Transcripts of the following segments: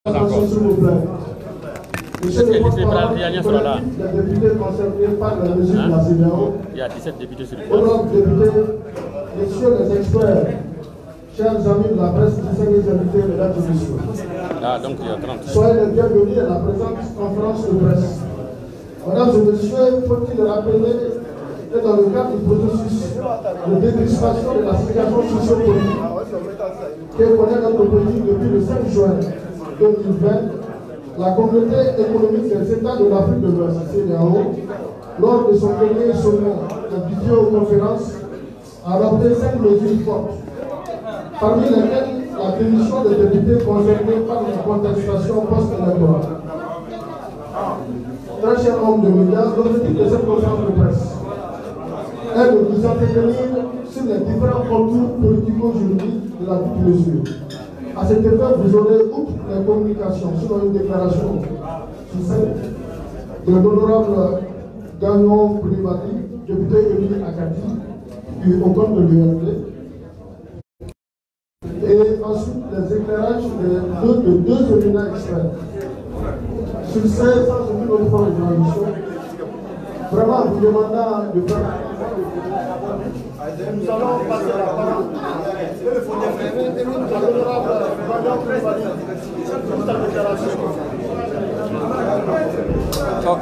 Encore. S'il vous plaît. Monsieur le porte-parole, les députés concernés par la mesure de la CEDEAO, il y a 17 députés sur le honorables députés, messieurs les experts, chers amis de la presse, distingués invités, mesdames et messieurs. Ah, donc il y a 30. Soyez les bienvenus à la présente conférence de presse. Mesdames et messieurs, faut-il rappeler que dans le cadre du processus de décrispation de la situation sociopolitique que connaît notre pays depuis le 5 juin 2020, la communauté économique des États de l'Afrique de l'Ouest, CEDEAO, lors de son premier sommet de vidéoconférence, a adopté 5 mesures fortes, parmi lesquelles la démission des députés concernés par la contestation post-électorale. Très cher homme de médias, l'objectif de cette conférence de presse est de vous entretenir sur les différents contours politico-juridiques de la toute mesure. À cet effet, vous aurez, outre les communications, selon une déclaration succincte de l'honorable Gagnon Koulibaly, député élu à Kati, puis au compte de l'URD, et ensuite les éclairages de deux éminents experts. Sur 16 sans aucune autre forme de transition, vraiment vous demandant de faire. Nous allons passer la parole à l'honorable Gagnon Koulibaly. Ok.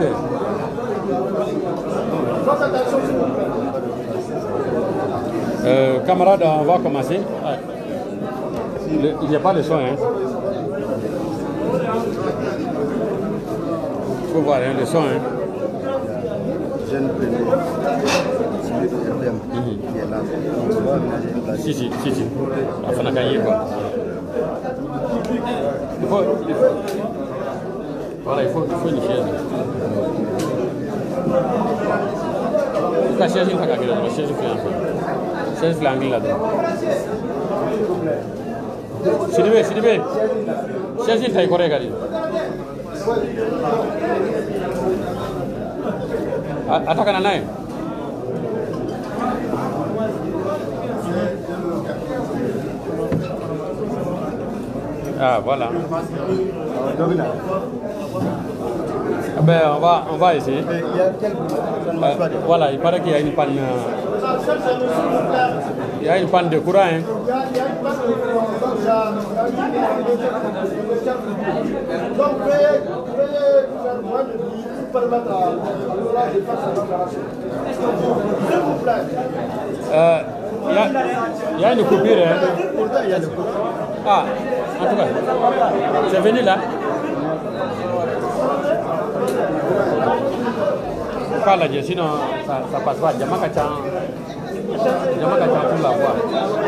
Votre attention, s'il vous plaît. Camarades, on va commencer. Il n'y a pas de son, hein. Il faut voir, hein, le son, hein. Jeune premier, qui est là. Si. La fin de quoi. Voilà, il faut une chaise. La chaise, il faut la chaise flanque. Chaise flanque là-dedans. Sidibé. Chaise, il faut correct. Attaque à la. Ah, voilà. Ben, on va essayer. Voilà, il paraît qu'il y a une panne. Il y a une panne de courant. Hein. Donc, veuillez faire moins de vie pour permettre à l'honorable de faire sa déclaration. S'il vous plaît. Il y a une coupure. Hein. Ah, en tout cas, c'est venu là. Pas là, sinon ça passe pas. Yamakachan pour la voix.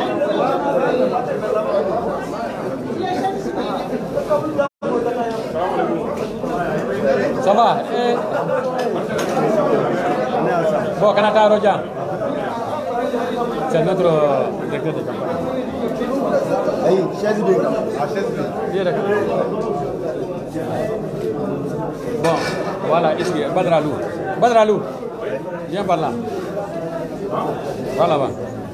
Ça va? Bon, Canada Rojan. C'est notre directeur de campagne. Bon, voilà, ici, Badralou, viens par là. Voilà, va.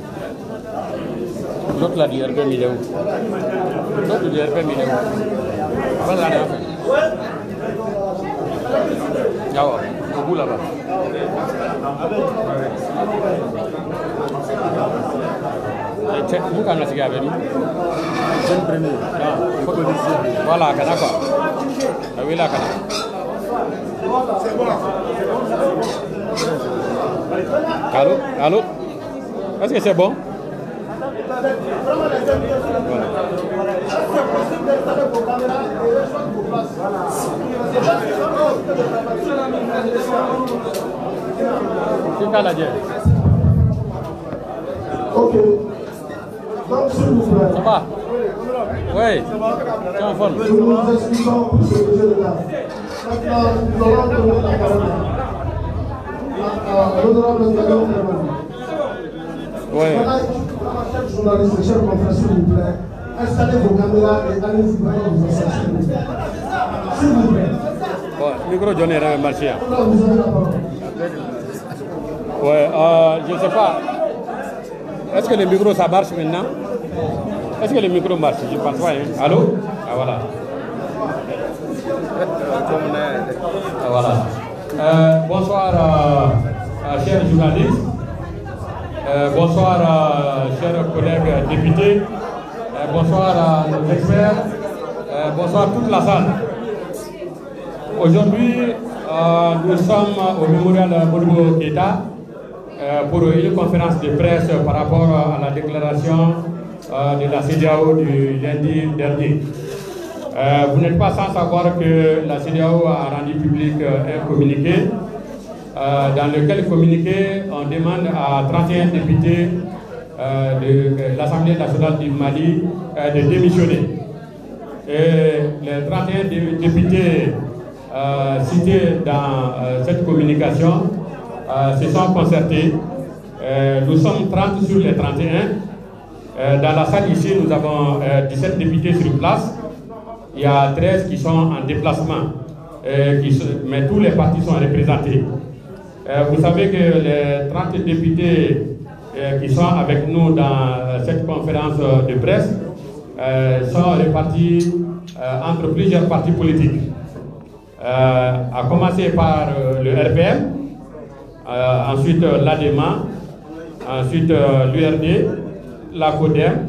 L'autre là du RPM, il est où? L'autre du RPM, il est où? Badralou, en fait. Yao, au bout là-bas. Bukan nasi gabe ni. Jeune premier. Voilà, kana quoi. Oui là kana. Allô? Est-ce que c'est bon? Voilà. Ok. Donc, s'il vous plaît. Ça va? Oui. Tiens, en forme. Nous nous expliquons pour ce projet de date. Maintenant, nous allons donner la parole à l'honorable Gagnon Koulibaly. Oui. Voilà, chers journalistes, chers confrères, s'il vous plaît, installez vos caméras et allez-y vraiment vous asseoir, s'il vous plaît. S'il vous plaît. Bon, micro Johnny est marché. Vous avez la parole. Ouais, je ne sais pas. Est-ce que le micro ça marche maintenant? Est-ce que le micro marche? Je pense pas. Hein? Allô? Ah voilà. Voilà. Bonsoir, chers journalistes. Bonsoir, chers collègues députés. Bonsoir à nos experts. Bonsoir toute la salle. Aujourd'hui, nous sommes au mémorial Modibo Keïta pour une conférence de presse par rapport à la déclaration de la CEDEAO du lundi dernier. Vous n'êtes pas sans savoir que la CEDEAO a rendu public un communiqué dans lequel communiqué on demande à 31 députés de l'Assemblée nationale du Mali de démissionner. Et les 31 députés cités dans cette communication se sont concertés. Nous sommes 30 sur les 31. Dans la salle ici, nous avons 17 députés sur place. Il y a 13 qui sont en déplacement, mais tous les partis sont représentés. Vous savez que les 30 députés qui sont avec nous dans cette conférence de presse sont répartis entre plusieurs partis politiques. À commencer par le RPM, ensuite l'ADEMA, ensuite l'URD, la CODEM,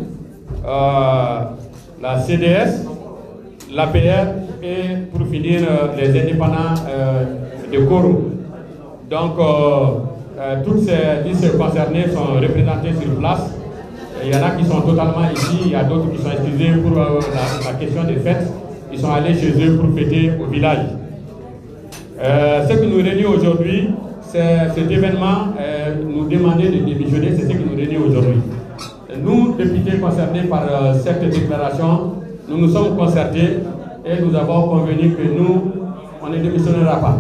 la CDS, l'APR et pour finir les indépendants de Koro. Donc toutes ces listes concernées sont représentées sur place. Il y en a qui sont totalement ici, il y a d'autres qui sont excusés pour la question des fêtes. Ils sont allés chez eux pour fêter au village. Ce qui nous réunit aujourd'hui, c'est cet événement, nous demander de démissionner, c'est ce qui nous réunit aujourd'hui. Nous, députés concernés par cette déclaration, nous nous sommes concertés et nous avons convenu que nous, on ne démissionnera pas.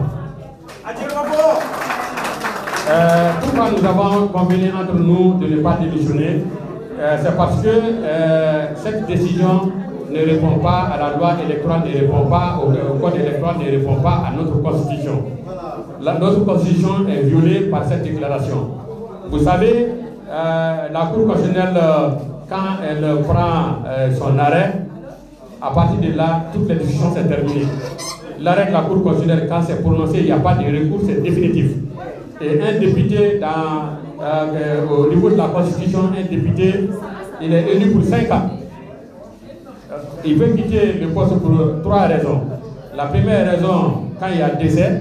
Pourquoi nous avons convenu entre nous de ne pas démissionner? C'est parce que cette décision ne répond pas à la loi électorale, ne répond pas au code électoral, ne répond pas à notre constitution. Notre constitution est violée par cette déclaration. Vous savez, la Cour constitutionnelle, quand elle prend son arrêt, à partir de là, toutes les décisions sont terminées. L'arrêt de la Cour constitutionnelle, quand c'est prononcé, il n'y a pas de recours, c'est définitif. Et un député, au niveau de la Constitution, un député, il est élu pour 5 ans. Il peut quitter le poste pour 3 raisons. La première raison, quand il y a décès,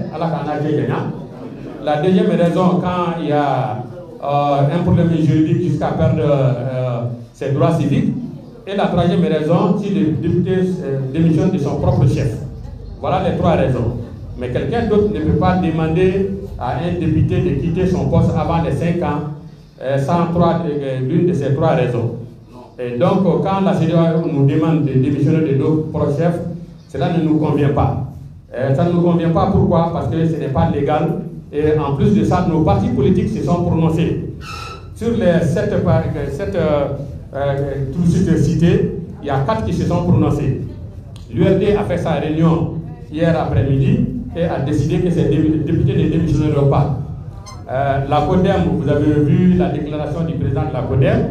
la deuxième raison, quand il y a un problème juridique jusqu'à perdre ses droits civiques. Et la troisième raison, si le député démissionne de son propre chef. Voilà les 3 raisons. Mais quelqu'un d'autre ne peut pas demander à un député de quitter son poste avant les 5 ans sans l'une de ces 3 raisons. Et donc, quand la CEDEAO nous demande de démissionner de nos propres chefs, cela ne nous convient pas. Ça ne nous convient pas, pourquoi? Parce que ce n'est pas légal. Et en plus de ça, nos partis politiques se sont prononcés. Sur les 7 cités, il y a 4 qui se sont prononcés. L'URD a fait sa réunion hier après-midi et a décidé que ces députés ne démissionneront pas. La CODEM, vous avez vu la déclaration du président de la CODEM.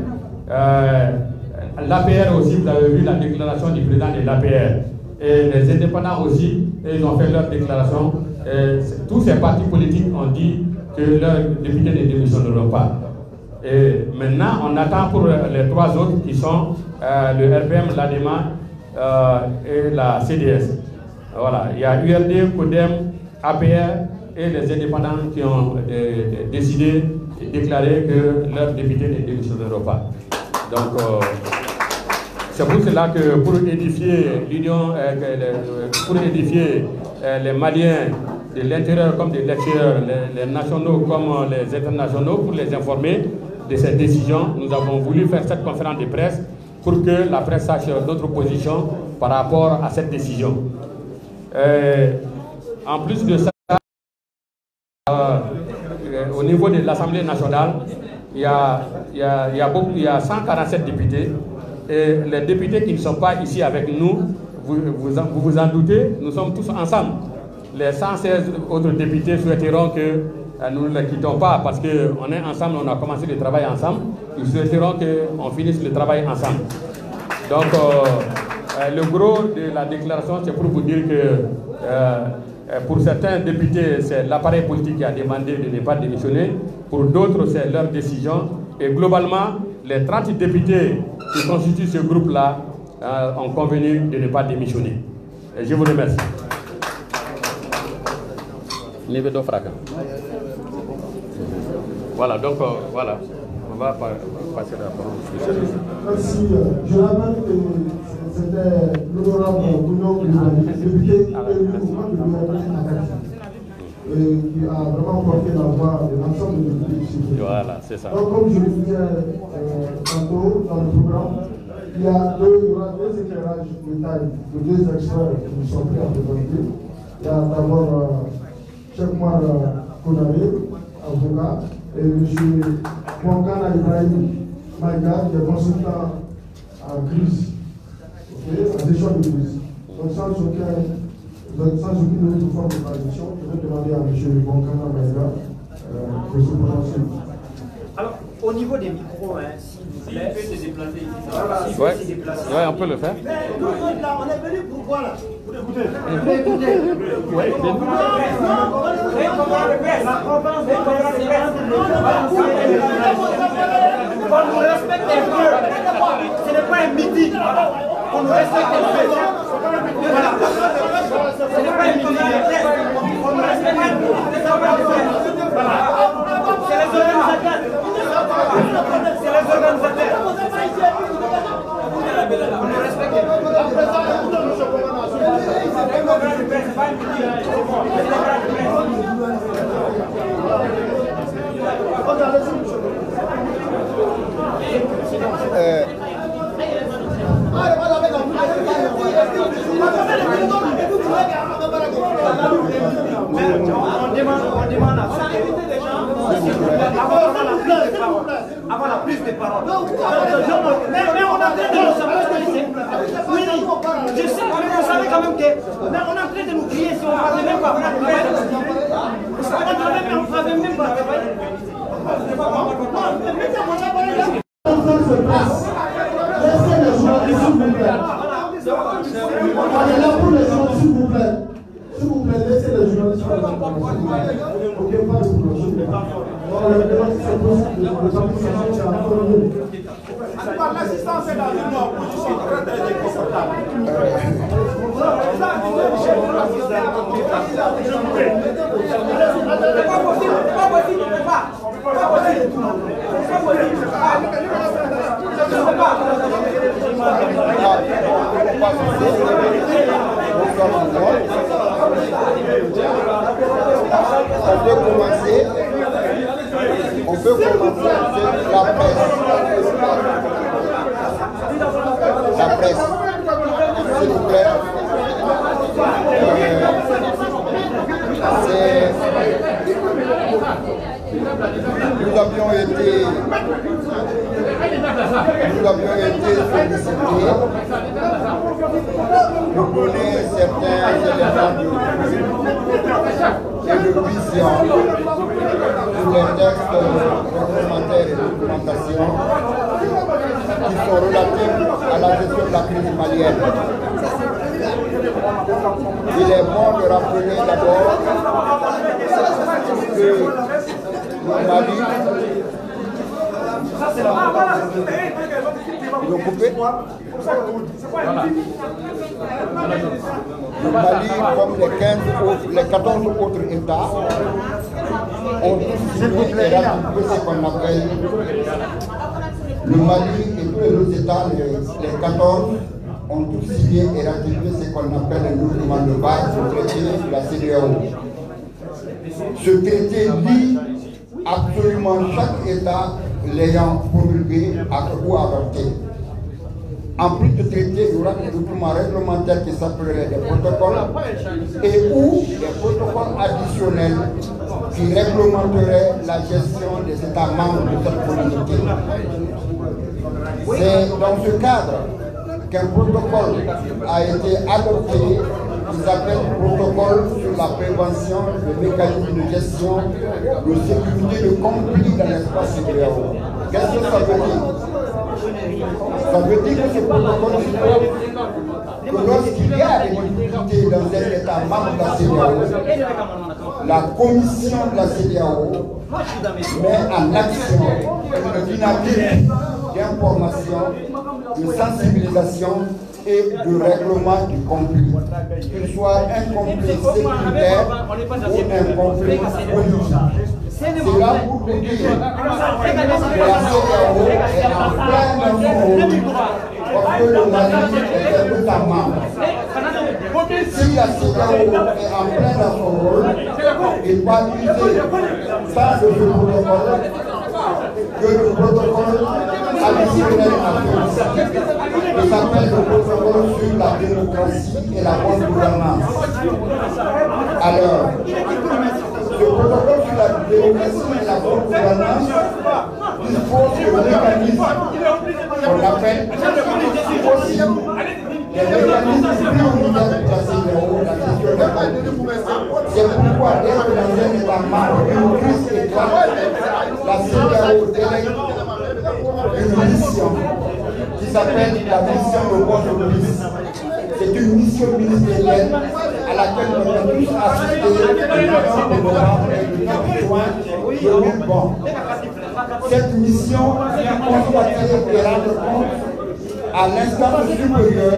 L'APR aussi, vous avez vu la déclaration du président de l'APR. Et les indépendants aussi, ils ont fait leur déclaration. Tous ces partis politiques ont dit que leurs députés ne démissionneront pas. Et maintenant, on attend pour les 3 autres qui sont le RPM, l'ADEMA et la CDS. Voilà, il y a URD, CODEM, APR et les indépendants qui ont décidé et déclaré que leurs députés ne démissionneront pas. Donc, c'est pour cela que pour édifier l'Union, pour édifier les Maliens de l'intérieur comme de l'extérieur, les nationaux comme les internationaux, pour les informer de cette décision, nous avons voulu faire cette conférence de presse pour que la presse sache notre position par rapport à cette décision. En plus de ça, au niveau de l'Assemblée nationale, il y a 147 députés. Et les députés qui ne sont pas ici avec nous, vous vous en doutez, nous sommes tous ensemble. Les 116 autres députés souhaiteront que nous ne les quittons pas parce qu'on est ensemble, on a commencé le travail ensemble. Ils souhaiteront qu'on finisse le travail ensemble. Donc, le gros de la déclaration, c'est pour vous dire que pour certains députés, c'est l'appareil politique qui a demandé de ne pas démissionner. Pour d'autres, c'est leur décision. Et globalement, les 30 députés qui constituent ce groupe-là ont convenu de ne pas démissionner. Et je vous remercie. Voilà, donc voilà. On va passer la parole. Merci. Je rappelle que c'était l'honorable Bouillon, député élu au mouvement de l'URPN qui a vraiment porté la voix de l'ensemble des députés. Voilà, c'est ça. Donc, comme je le disais tantôt dans le programme, il y aura deux éclairages de taille de deux experts qui nous sont pris à présenter. Il y a d'abord Cheikh Moar Koname, avocat, et M. Mwankana Ibrahim Maïga, qui est consultant en crise, en gestion de crise. Donc sans aucune autre forme de transition, je vais demander à M. Mwankana Maïga de se prononcer. Alors, au niveau des micros, s'il vous plaît, il peut se déplacer ici. Oui, on peut le faire. Mais nous autres là, on est venus pour quoi là? Pour écouter. Oui, La conférence des on nous respecte un peu. Ce n'est pas un meeting. On nous respecte un peu. Voilà. Ce n'est pas un meeting. On nous respecte un peu. Voilà. C'est les organisateurs. C'est les organisateurs. On nous respecte un peu. On demande à s'arrêter des gens avant la prise de parole. Mais on a train de nous savoir ce que c'est. Oui, je sais, mais vous savez quand même que. Mais on a train de nous crier si on ne parlait même pas. On ne parlait même pas. Laissez les journalistes, s'il vous plaît. On est là pour les journalistes, s'il vous plaît. S'il vous plaît, laissez les journalistes. Ok, pas de problème. L'assistance est dans une position très inconfortable. On peut commencer avec la presse. La presse, s'il vous plaît. Nous avions été sollicités pour donner certains éléments et de vision sur les textes réglementaires et de documentation qui sont relatifs à la gestion de la crise malienne. Il est bon de rappeler d'abord que le Mali, ils ont coupé. Le Mali, comme les 14 autres États, ont tous signé et ratifié ce qu'on appelle le Mali et tous les autres États, les 14, ont tous signé et ratifié ce qu'on appelle le document de base du traité de la CEDEAO. Ce traité lie absolument chaque État l'ayant promulgué ou adopté. En plus de traité, il y aura des documents réglementaires qui s'appelleraient des protocoles et ou des protocoles additionnels qui réglementeraient la gestion des États membres de cette communauté. C'est dans ce cadre qu'un protocole a été adopté qui s'appelle Protocole sur la prévention des mécanismes de gestion de sécurité de conflit dans l'espace CEDEAO. Qu'est-ce que ça veut dire? Ça veut dire que ce protocole que lorsqu'il y a des difficultés dans un État membre de la CEDEAO, la commission de la CEDEAO met en action une dynamique d'information, de sensibilisation et de règlement du conflit, qu'il soit un conflit sécuritaire ou un conflit politique. C'est là pour vous dire que la CEDEAO est en plein dans son rôle, parce que le Mali est un État membre. Si la CEDEAO est en plein dans son rôle, il va user sans le protocole que le protocole additionnel à celui-ci, qui s'appelle le protocole sur la démocratie et la bonne gouvernance. Alors, le protocole sur la démocratie et la bonne gouvernance dispose de mécanismes qu'on appelle aussi les mécanismes prioritaires de la CEDEAO, la gestion des conflits. C'est pourquoi dès que dans un État membre une crise éclate, la CEDEAO délègue une mission qui s'appelle la mission de Port-au-Prince. C'est une mission ministérielle à laquelle nous avons tous assisté le 30 novembre et le 9 juin 2020. Cette mission vient constater et rendre compte à l'instance supérieure.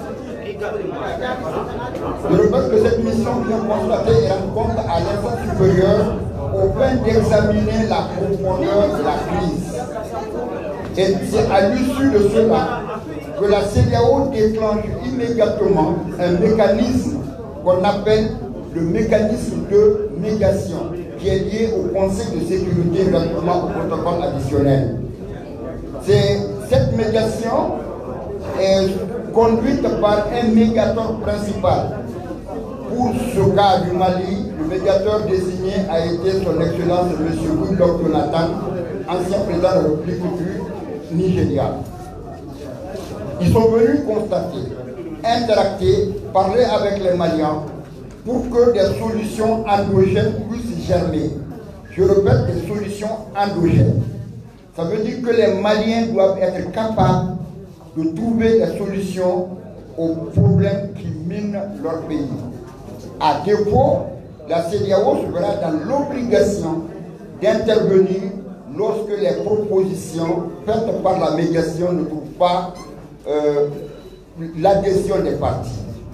Je répète que cette mission vient constater et rendre compte à l'instance supérieure au point d'examiner la profondeur de la crise. Et c'est à l'issue de cela que la CEDEAO déclenche immédiatement un mécanisme qu'on appelle le mécanisme de médiation, qui est lié au Conseil de sécurité relativement au protocole additionnel. Cette médiation est conduite par un médiateur principal. Pour ce cas du Mali, le médiateur désigné a été son Excellence M. Goodluck Jonathan, ancien président de la République du Nigeria. Ils sont venus constater, interacter, parler avec les Maliens pour que des solutions endogènes puissent germer. Je répète, des solutions endogènes. Ça veut dire que les Maliens doivent être capables de trouver des solutions aux problèmes qui minent leur pays. À défaut, la CEDEAO se verra dans l'obligation d'intervenir lorsque les propositions faites par la médiation ne trouvent pas l'adhésion des parties.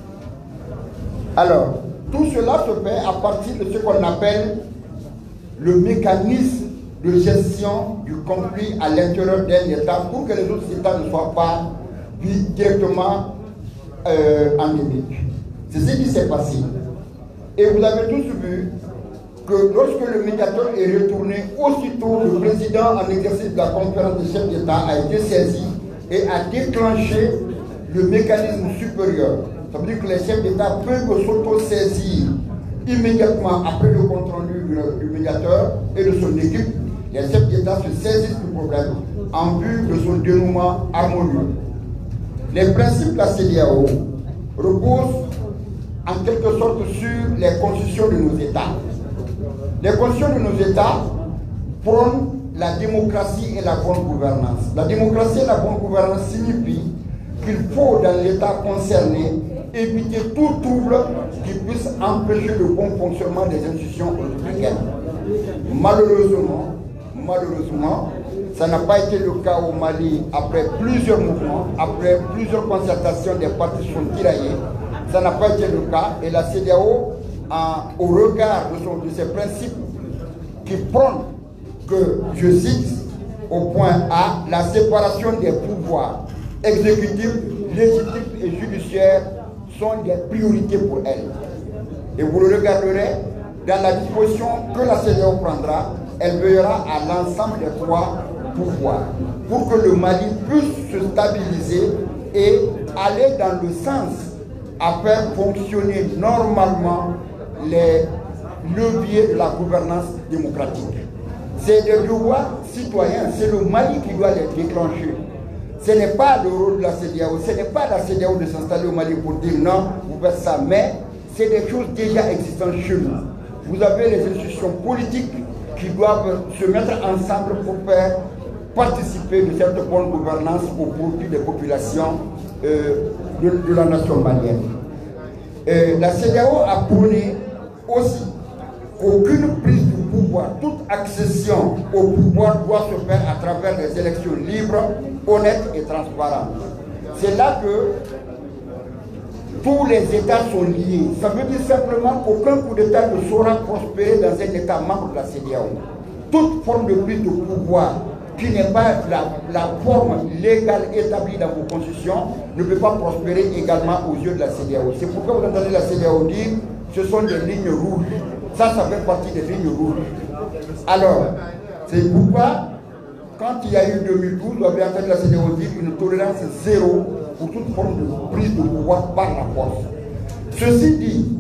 Alors, tout cela se fait à partir de ce qu'on appelle le mécanisme de gestion du conflit à l'intérieur d'un État pour que les autres États ne soient pas directement endémiques. C'est ce qui s'est passé. Et vous avez tous vu que lorsque le médiateur est retourné, aussitôt le président en exercice de la conférence des chefs d'État a été saisi et a déclenché le mécanisme supérieur. Ça veut dire que les chefs d'État peuvent s'auto-saisir immédiatement après le compte rendu du médiateur et de son équipe. Les chefs d'État se saisissent du problème en vue de son dénouement harmonieux. Les principes de la CEDEAO reposent en quelque sorte sur les constitutions de nos États. Les constitutions de nos États prônent la démocratie et la bonne gouvernance. La démocratie et la bonne gouvernance signifient qu'il faut, dans l'État concerné, éviter tout trouble qui puisse empêcher le bon fonctionnement des institutions républicaines. Malheureusement, ça n'a pas été le cas au Mali après plusieurs mouvements, après plusieurs concertations des partis sont tiraillés. Ça n'a pas été le cas et la CEDEAO, au regard de ses principes qui prônent que, je cite, au point A, la séparation des pouvoirs exécutifs, législatifs et judiciaires sont des priorités pour elle. Et vous le regarderez, dans la disposition que la CEDEAO prendra, elle veillera à l'ensemble des trois pouvoirs pour que le Mali puisse se stabiliser et aller dans le sens à faire fonctionner normalement les leviers de la gouvernance démocratique. C'est des devoirs citoyens, c'est le Mali qui doit les déclencher. Ce n'est pas le rôle de la CEDEAO, ce n'est pas la CEDEAO de s'installer au Mali pour dire non, vous faites ça, mais c'est des choses déjà existantes chez nous. Vous avez les institutions politiques qui doivent se mettre ensemble pour faire participer de cette bonne gouvernance au profit des populations de la nation malienne. La CEDEAO a prôné aussi qu'aucune prise de pouvoir, toute accession au pouvoir doit se faire à travers des élections libres, honnêtes et transparentes. C'est là que tous les États sont liés. Ça veut dire simplement qu'aucun coup d'État ne saura prospérer dans un État membre de la CEDEAO. Toute forme de prise de pouvoir qui n'est pas la forme légale établie dans vos constitutions ne peut pas prospérer également aux yeux de la CEDEAO. C'est pourquoi vous entendez la CEDEAO dire que ce sont des lignes rouges. Ça fait partie des lignes rouges. Alors, c'est pourquoi, quand il y a eu 2012, vous avez entendu la CEDEAO dire une tolérance zéro pour toute forme de prise de pouvoir par la force. Ceci dit,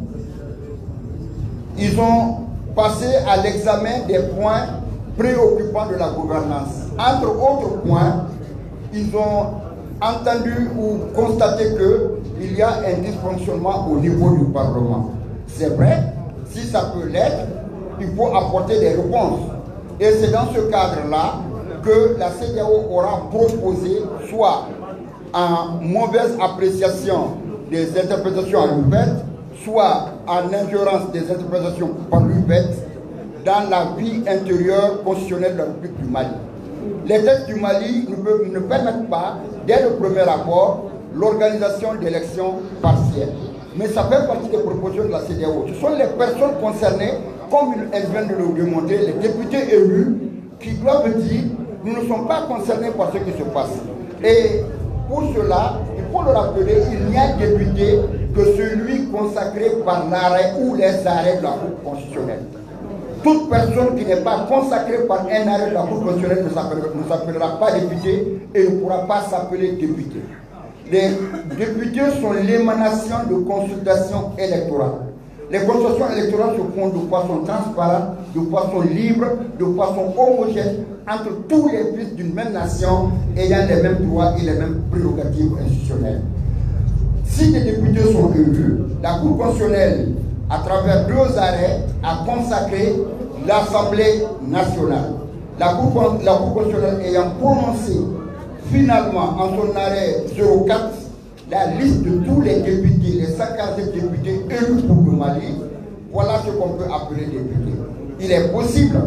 ils ont passé à l'examen des points préoccupants de la gouvernance. Entre autres points, ils ont entendu ou constaté qu'il y a un dysfonctionnement au niveau du Parlement. C'est vrai, si ça peut l'être, il faut apporter des réponses. Et c'est dans ce cadre-là que la CEDEAO aura proposé, soit en mauvaise appréciation des interprétations à l'UPET, soit en ingérence des interprétations par l'UPET dans la vie intérieure constitutionnelle de la République du Mali. Les textes du Mali ne permettent pas, dès le premier rapport, l'organisation d'élections partielles. Mais ça fait partie des propositions de la CEDEAO. Ce sont les personnes concernées, comme elles viennent de le démontrer, les députés élus, qui doivent dire « nous ne sommes pas concernés par ce qui se passe ». Et pour cela, il faut le rappeler, il n'y a député que celui consacré par l'arrêt ou les arrêts de la Cour constitutionnelle. Toute personne qui n'est pas consacrée par un arrêt de la Cour constitutionnelle ne s'appellera pas député et ne pourra pas s'appeler député. Les députés sont l'émanation de consultations électorales. Les consultations électorales se font de façon transparente, de façon libre, de façon homogène entre tous les fils d'une même nation ayant les mêmes droits et les mêmes prérogatives institutionnelles. Si les députés sont élus, la Cour constitutionnelle, à travers 2 arrêts, a consacré l'Assemblée nationale. La Cour constitutionnelle ayant prononcé finalement en son arrêt 04 la liste de tous les députés, les 57 députés élus pour le Mali, voilà ce qu'on peut appeler députés. Il est possible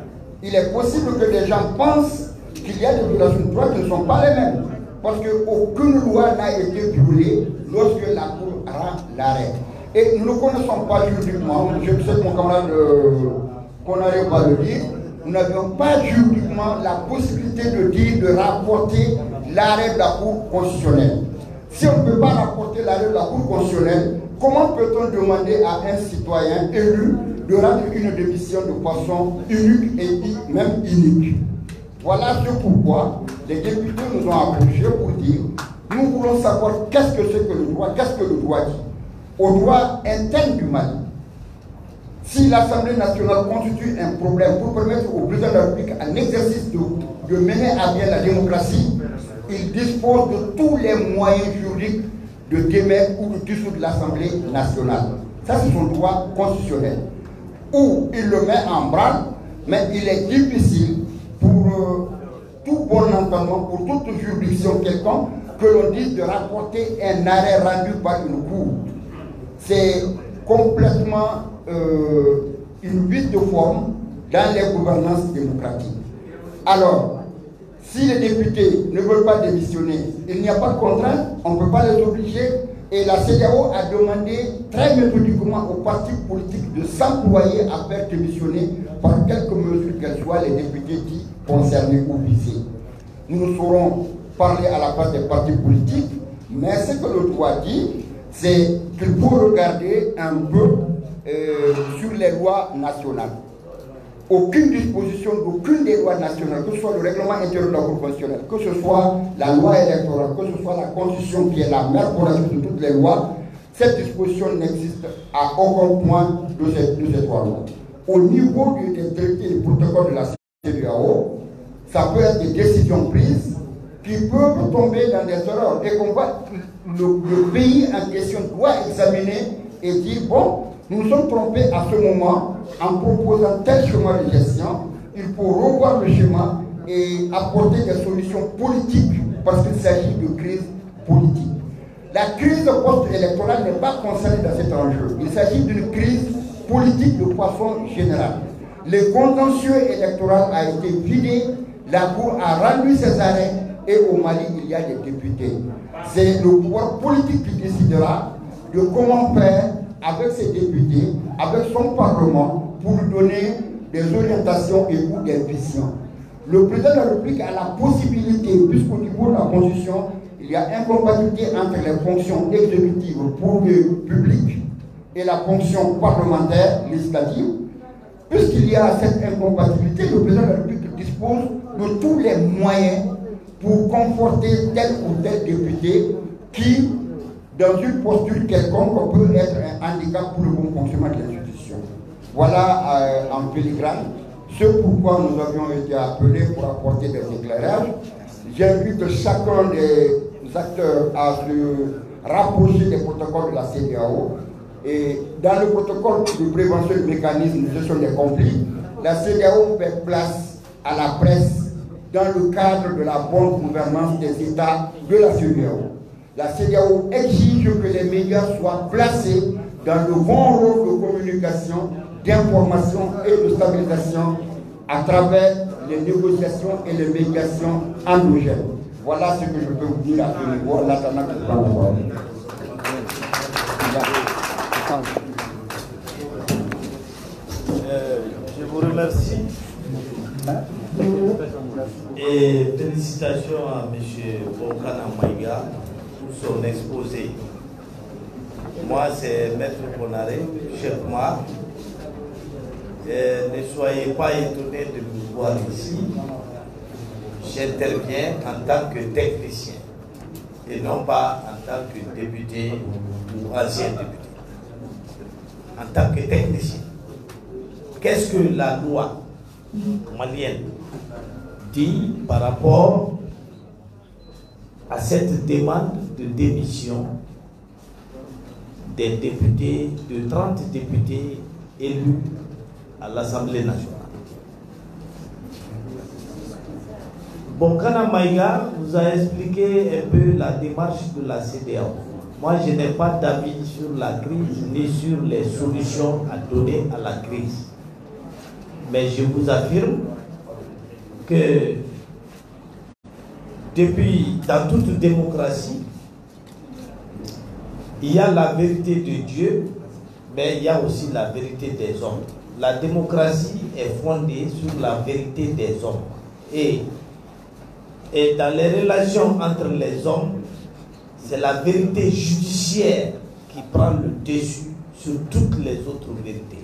que les gens pensent qu'il y a des violations de droits qui ne sont pas les mêmes. Parce qu'aucune loi n'a été violée lorsque la Cour rend l'arrêt. Et nous ne connaissons pas juridiquement, je sais que mon camarade qu'on arrive à le dire, nous n'avions pas juridiquement la possibilité de dire, de rapporter l'arrêt de la Cour constitutionnelle. Si on ne peut pas rapporter l'arrêt de la Cour constitutionnelle, comment peut-on demander à un citoyen élu de rendre une démission de façon unique et même unique? Voilà ce pourquoi les députés nous ont approchés pour dire nous voulons savoir qu'est-ce que c'est que le droit, qu'est-ce que le droit dit. Au droit interne du Mali, si l'Assemblée nationale constitue un problème pour permettre au président de la République un exercice de mener à bien la démocratie, il dispose de tous les moyens juridiques de démettre ou de dissoudre l'Assemblée nationale. Ça, c'est son droit constitutionnel. Ou il le met en branle, mais il est difficile pour tout bon entendement, pour toute juridiction quelconque, que l'on dise de rapporter un arrêt rendu par une cour. C'est complètement une vice de forme dans les gouvernances démocratiques. Alors, si les députés ne veulent pas démissionner, il n'y a pas de contrainte, on ne peut pas les obliger. Et la CEDEAO a demandé très méthodiquement aux partis politiques de s'employer à faire démissionner par quelque mesure qu'elles soient les députés dits concernés ou visés. Nous ne saurons parler à la place des partis politiques, mais ce que le droit dit, c'est qu'il faut regarder un peu sur les lois nationales. Aucune disposition d'aucune des lois nationales, que ce soit le règlement intérieur de la Cour constitutionnelle, que ce soit la loi électorale, que ce soit la Constitution qui est la mère correctrice de toutes les lois, cette disposition n'existe à aucun point de ces 3 lois. Au niveau des traités et des protocoles de la CEDEAO, ça peut être des décisions prises qui peuvent tomber dans des erreurs et qu'on voit le pays en question doit examiner et dire bon, nous nous sommes trompés à ce moment en proposant tel schéma de gestion, il faut revoir le schéma et apporter des solutions politiques parce qu'il s'agit de crise politique. La crise post-électorale n'est pas concernée dans cet enjeu. Il s'agit d'une crise politique de façon générale. Le contentieux électoral a été vidé, la Cour a rendu ses arrêts et au Mali, il y a des députés. C'est le pouvoir politique qui décidera de comment faire avec ses députés, avec son Parlement, pour lui donner des orientations et ou des visions. Le président de la République a la possibilité, puisqu'au niveau de la Constitution, il y a incompatibilité entre les fonctions exécutives pour le public et la fonction parlementaire législative. Puisqu'il y a cette incompatibilité, le président de la République dispose de tous les moyens pour conforter tel ou tel député qui, dans une posture quelconque, peut être un handicap pour le bon fonctionnement de l'institution. Voilà en filigrane ce pourquoi nous avions été appelés pour apporter des éclairages. J'invite chacun des acteurs à se rapprocher des protocoles de la CEDEAO. Et dans le protocole de prévention du mécanisme de gestion des conflits, la CEDEAO fait place à la presse dans le cadre de la bonne gouvernance des États de la CEDEAO. La CEDEAO exige que les médias soient placés dans le bon rôle de communication, d'information et de stabilisation à travers les négociations et les médiations endogènes. Voilà ce que je peux vous dire à ce niveau, en attendant que je prenne la parole. Je vous remercie et félicitations à M. Bonkana Maïga pour son exposé. Moi, c'est Maître Bonaré, chef moi. Ne soyez pas étonnés de me voir ici. J'interviens en tant que technicien et non pas en tant que député ou ancien député. En tant que technicien. Qu'est-ce que la loi malienne dit par rapport à cette demande de démission des députés, de 30 députés élus à l'Assemblée nationale? Bonkana Maïga vous a expliqué un peu la démarche de la CEDEAO. Moi, je n'ai pas d'avis sur la crise ni sur les solutions à donner à la crise. Mais je vous affirme que depuis, dans toute démocratie, il y a la vérité de Dieu, mais il y a aussi la vérité des hommes. La démocratie est fondée sur la vérité des hommes. Et dans les relations entre les hommes, c'est la vérité judiciaire qui prend le dessus sur toutes les autres vérités.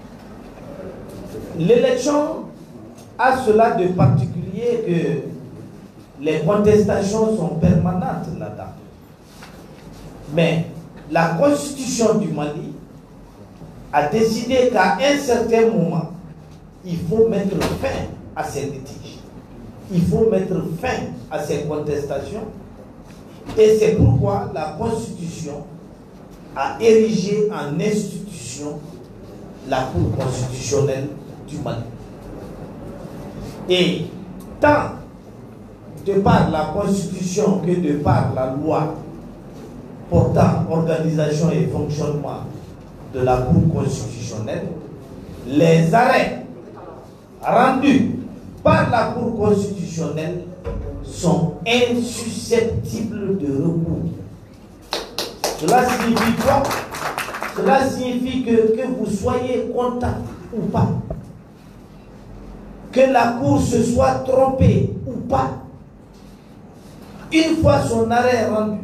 L'élection a cela de particulier que les contestations sont permanentes là-dedans. Mais la constitution du Mali a décidé qu'à un certain moment, il faut mettre fin à ces litiges. Il faut mettre fin à ces contestations. Et c'est pourquoi la Constitution a érigé en institution la Cour constitutionnelle du Mali. Et tant de par la Constitution que de par la loi portant organisation et fonctionnement de la Cour constitutionnelle, les arrêts rendus par la Cour constitutionnelle sont insusceptibles de recours. Cela signifie quoi? Cela signifie que vous soyez content ou pas, que la Cour se soit trompée ou pas, une fois son arrêt rendu,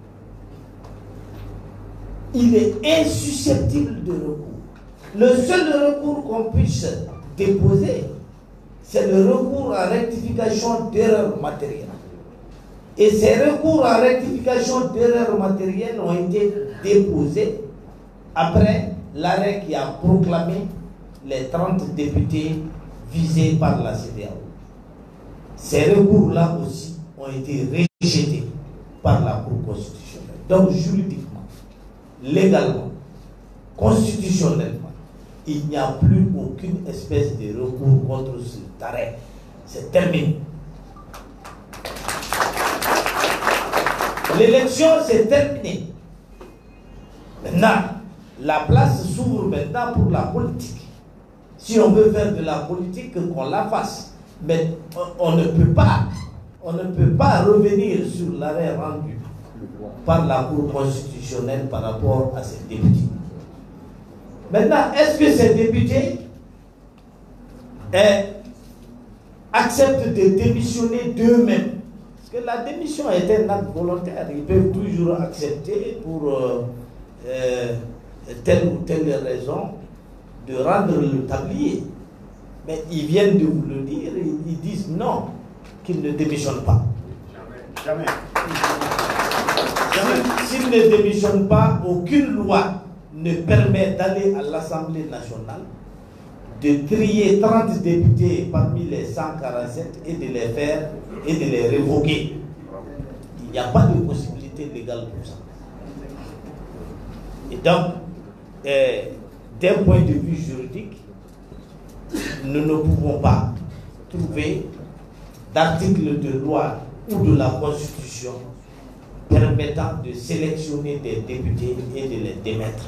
il est insusceptible de recours. Le seul recours qu'on puisse déposer, c'est le recours en rectification d'erreurs matérielles. Et ces recours en rectification d'erreurs matérielles ont été déposés après l'arrêt qui a proclamé les 30 députés visés par la CEDEAO. Ces recours-là aussi ont été rejetés par la Cour constitutionnelle. Donc juridiquement, légalement, constitutionnellement, il n'y a plus aucune espèce de recours contre cet arrêt. C'est terminé. L'élection, c'est terminé. Maintenant, la place s'ouvre maintenant pour la politique. Si on veut faire de la politique, qu'on la fasse. Mais on ne peut pas revenir sur l'arrêt rendu par la Cour constitutionnelle par rapport à ces députés. Maintenant, est-ce que ces députés acceptent de démissionner d'eux-mêmes? Parce que la démission est un acte volontaire. Ils peuvent toujours accepter pour telle ou telle raison de rendre le tablier. Mais ils viennent de vous le dire, ils disent non, qu'ils ne démissionnent pas. Jamais. S'ils ne démissionnent pas, aucune loi ne permet d'aller à l'Assemblée nationale, de trier 30 députés parmi les 147 et de les faire et de les révoquer. Il n'y a pas de possibilité légale pour ça. Et donc, d'un point de vue juridique, nous ne pouvons pas trouver d'article de loi ou de la Constitution permettant de sélectionner des députés et de les démettre.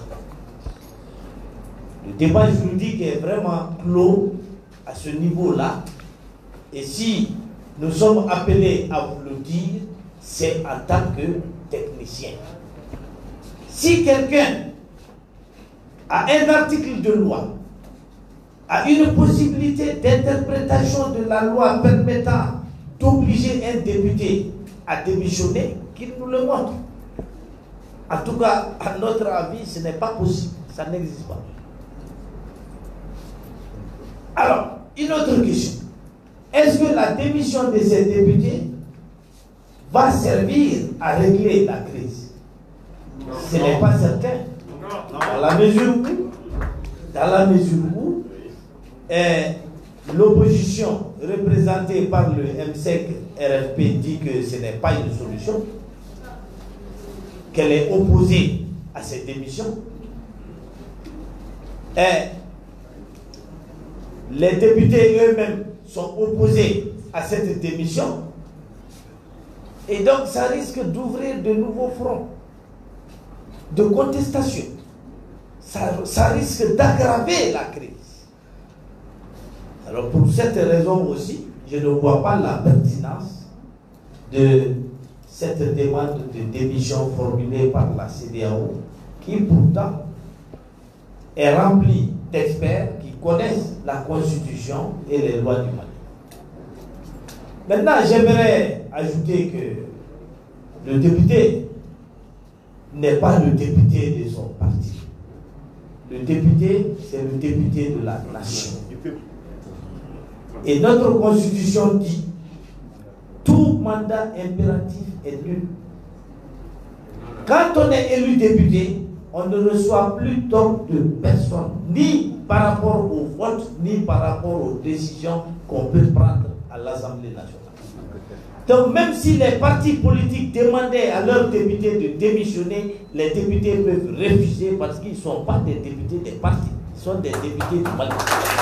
Le débat juridique est vraiment clos à ce niveau-là. Et si nous sommes appelés à vous le dire, c'est en tant que technicien. Si quelqu'un a un article de loi, a une possibilité d'interprétation de la loi permettant d'obliger un député à démissionner, qu'il nous le montre. En tout cas, à notre avis, ce n'est pas possible. Ça n'existe pas. Alors, une autre question. Est-ce que la démission de ces députés va servir à régler la crise? Ce n'est pas certain. Dans la mesure où l'opposition représentée par le MSEC-RFP dit que ce n'est pas une solution, qu'elle est opposée à cette démission. Les députés eux-mêmes sont opposés à cette démission. Et donc ça risque d'ouvrir de nouveaux fronts de contestation. Ça risque d'aggraver la crise. Alors pour cette raison aussi, je ne vois pas la pertinence de cette demande de démission formulée par la CEDEAO, qui pourtant est remplie d'experts qui connaissent la Constitution et les lois du Mali. Maintenant, j'aimerais ajouter que le député n'est pas le député de son parti. Le député, c'est le député de la nation. Et notre Constitution dit tout mandat impératif est nul. Quand on est élu député, on ne reçoit plus d'ordre de personne, ni par rapport au vote, ni par rapport aux décisions qu'on peut prendre à l'Assemblée nationale. Donc même si les partis politiques demandaient à leurs députés de démissionner, les députés peuvent refuser parce qu'ils ne sont pas des députés des partis, ils sont des députés du Mali.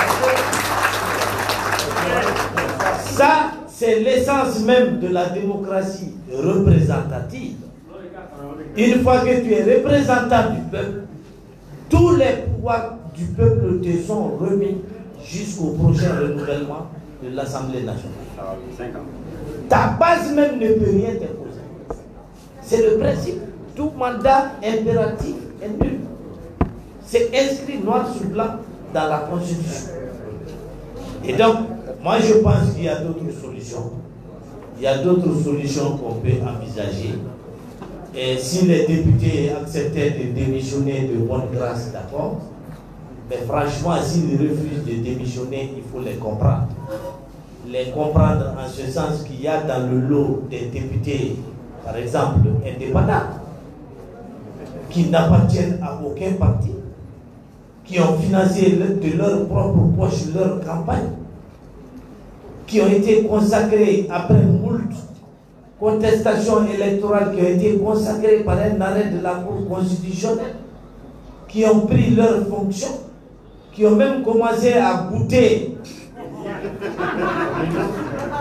Ça, c'est l'essence même de la démocratie représentative. Une fois que tu es représentant du peuple, tous les pouvoirs du peuple te sont remis jusqu'au prochain renouvellement de l'Assemblée nationale. 5 ans. Ta base même ne peut rien t'imposer. C'est le principe. Tout mandat impératif est nul. C'est inscrit noir sur blanc dans la Constitution. Et donc, moi je pense qu'il y a d'autres solutions. Il y a d'autres solutions qu'on peut envisager. Et si les députés acceptaient de démissionner de bonne grâce, d'accord. Mais franchement, s'ils refusent de démissionner, il faut les comprendre. Les comprendre en ce sens qu'il y a dans le lot des députés, par exemple, indépendants, qui n'appartiennent à aucun parti, qui ont financé de leur propre poche leur campagne, qui ont été consacrés après moult contestations électorales qui ont été consacrées par un arrêt de la Cour constitutionnelle, qui ont pris leurs fonctions, qui ont même commencé à goûter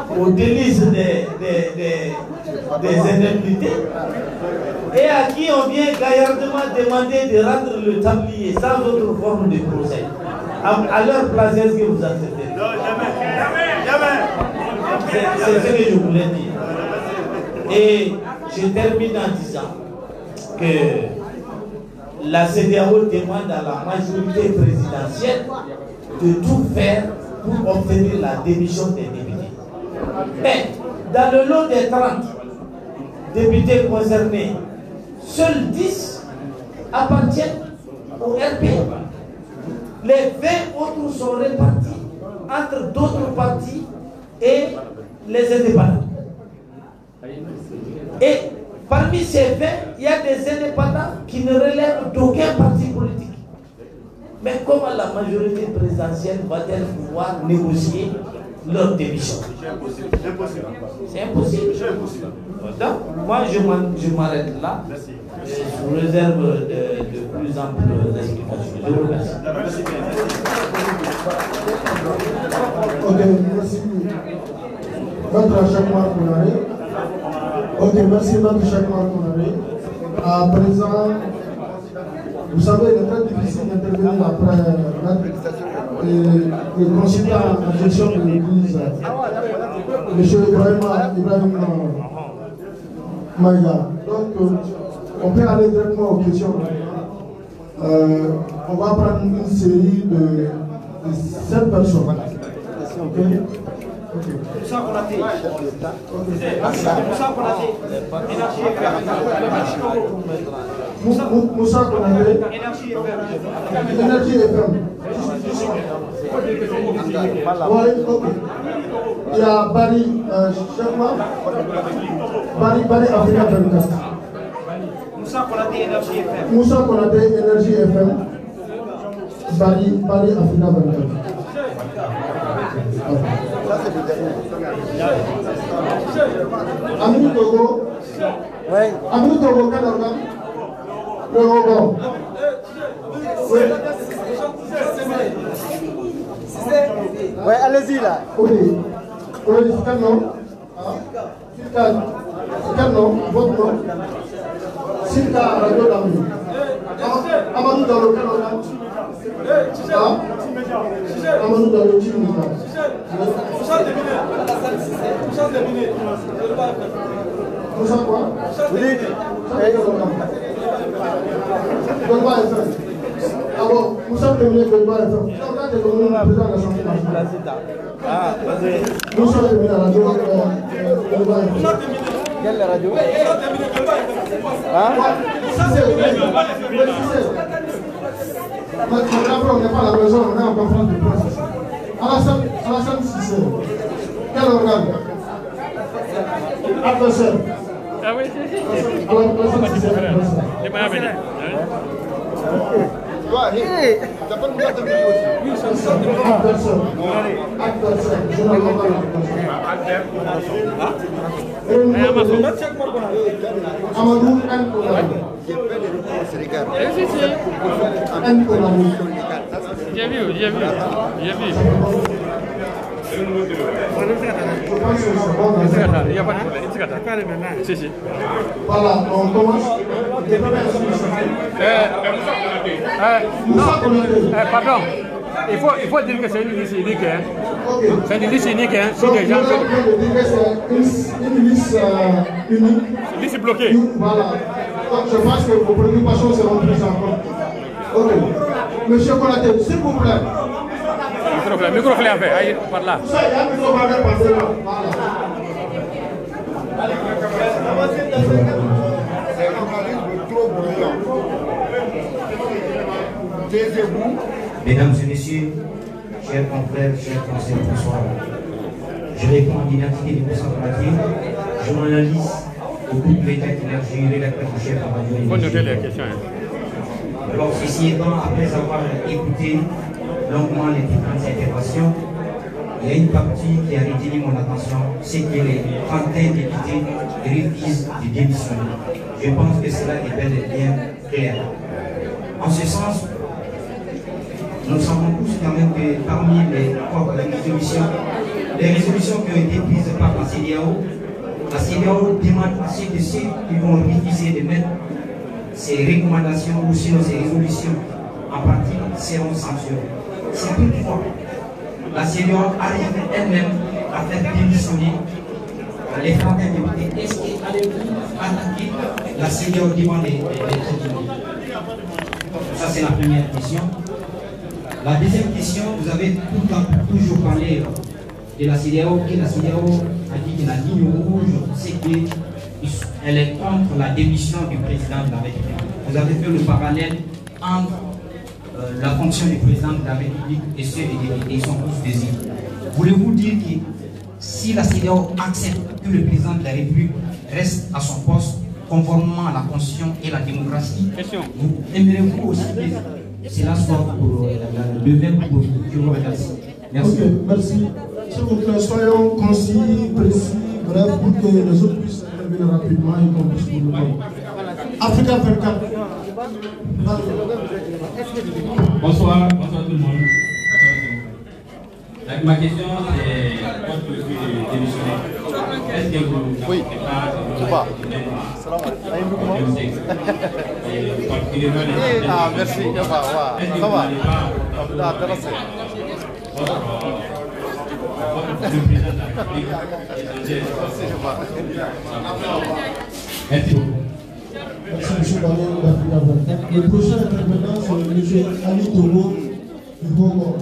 aux délices des indemnités et à qui on vient gaillardement demander de rendre le tablier sans autre forme de procès. À leur place, est-ce que vous acceptez? Non, jamais. C'est ce que je voulais dire. Et je termine en disant que la CEDEAO demande à la majorité présidentielle de tout faire pour obtenir la démission des députés. Mais dans le lot des 30 députés concernés, seuls 10 appartiennent au RP. Les 20 autres sont répartis entre d'autres partis et les indépendants. Et parmi ces 20, il y a des indépendants qui ne relèvent d'aucun parti politique. Mais comment la majorité présidentielle va-t-elle pouvoir négocier leur démission? C'est impossible. Donc, moi, je m'arrête là. Sous réserve de plus amples explications. Je vous remercie. Ok, merci. Maître Chakmar Kounare. Ok, merci Maître Chakmar Kounare. À présent, vous savez, il est très difficile d'intervenir après le consultant en gestion de l'Église, M. Ibrahim Maïga. Donc, on peut aller directement aux questions. On va prendre une série de 7 personnes. Ok? Moussa Konaté. Moussa Konaté. Moussa Konaté. Énergie FM. Oui, ok. Il y a Bari Chekma. Bari Africa 24. Moussa Konaté, Énergie FM. Moussa Konaté, Énergie FM. Bari Africa 24. Aminou Togo. Oui. Aminou Togo, quel organe? Le Rogon. Oui. Ouais, allez-y là. Oui. Oui, quel nom? Quel nom? Votre nom? Silka Radio Damou. Amadou Dalo, quel organe? Amadou Dalo, Chimika. Moussa quoi? Vous dites Golba FM. Alors, Moussa Temine Golba FM. C'est un cas de président de l'Assemblée nationale. Moussa Temine la radio Golba FM. quelle radio? Hein? Maintenant, on n'est pas à la maison, on est en conférence de presse. Alassane Cissé. Quel organe? Adversaire. Ah oui, Alors, Alassane Cissé. c'est pas venu. Toi, t'as pas le droit de venir aussi. Adversaire. Je n'en ai pas Amadou N. J'ai fait des recours au Sénégal. N. Konami. J'ai vu. Je pense que c'est bon. Il n'y a pas de problème. Si. Voilà, on commence. Moussa Konaté. Pardon. Il faut dire que c'est une liste unique. Hein. Ok. C'est une liste unique. Hein. Si Donc, des gens nous avons de dire que c'est une liste unique. liste bloquée. Voilà. Donc, je pense que vos préoccupations seront prises en compte. Ok. Monsieur Konaté, s'il vous plaît. Micro clair fait. Aïe, par là. Ça, il y a un micro par là. C'est un journalisme trop brillant. Taisez-vous. Mesdames et messieurs, chers confrères, chers conseillers, bonsoir. Je réponds en identité du Moussa Konaté, journaliste au groupe Média Énergie, rédacteur en chef en radio. Il faut noter les questions. Alors, ceci étant, après avoir écouté longuement les différentes interventions, il y a une partie qui a retenu mon attention, c'est que les 31 députés refusent de démissionner. Je pense que cela est bel et bien clair. En ce sens, nous savons tous quand même que parmi les résolutions les résolutions qui ont été prises par la CEDEAO demande à ceux qui vont refuser de mettre ces recommandations ou sinon ces résolutions en pratique seront sanctionnées. Si toutefois la CEDEAO arrive elle-même à faire démissionner les 31 députés, est-ce qu'allez-vous attaquer la CEDEAO devant les tribunaux? Ça, c'est la première question. La deuxième question, vous avez toujours parlé de la CEDEAO, que la CEDEAO a dit que la ligne rouge, c'est qu'elle est contre la démission du président de la République. Vous avez fait le parallèle entre la fonction du président de la République et ceux des députés, ils sont tous désignés. Voulez-vous dire que si la CEDEAO accepte que le président de la République reste à son poste conformément à la Constitution et la démocratie, aimeriez-vous aussi que cela soit pour le même groupe? Je vous remercie. Merci. Ok, merci. S'il vous plaît, soyons concis, précis, bref, pour que les autres puissent intervenir rapidement et qu'on puisse vous le voir. Africa 24. Bonsoir tout le monde. Donc, ma question c'est quand je suis démissionné, est-ce que vous n'avez pas merci. Ça va. Merci beaucoup. Merci, M. Barnier d'Africa 24. Le prochain intervenant, c'est M. Ali Togo du Congo.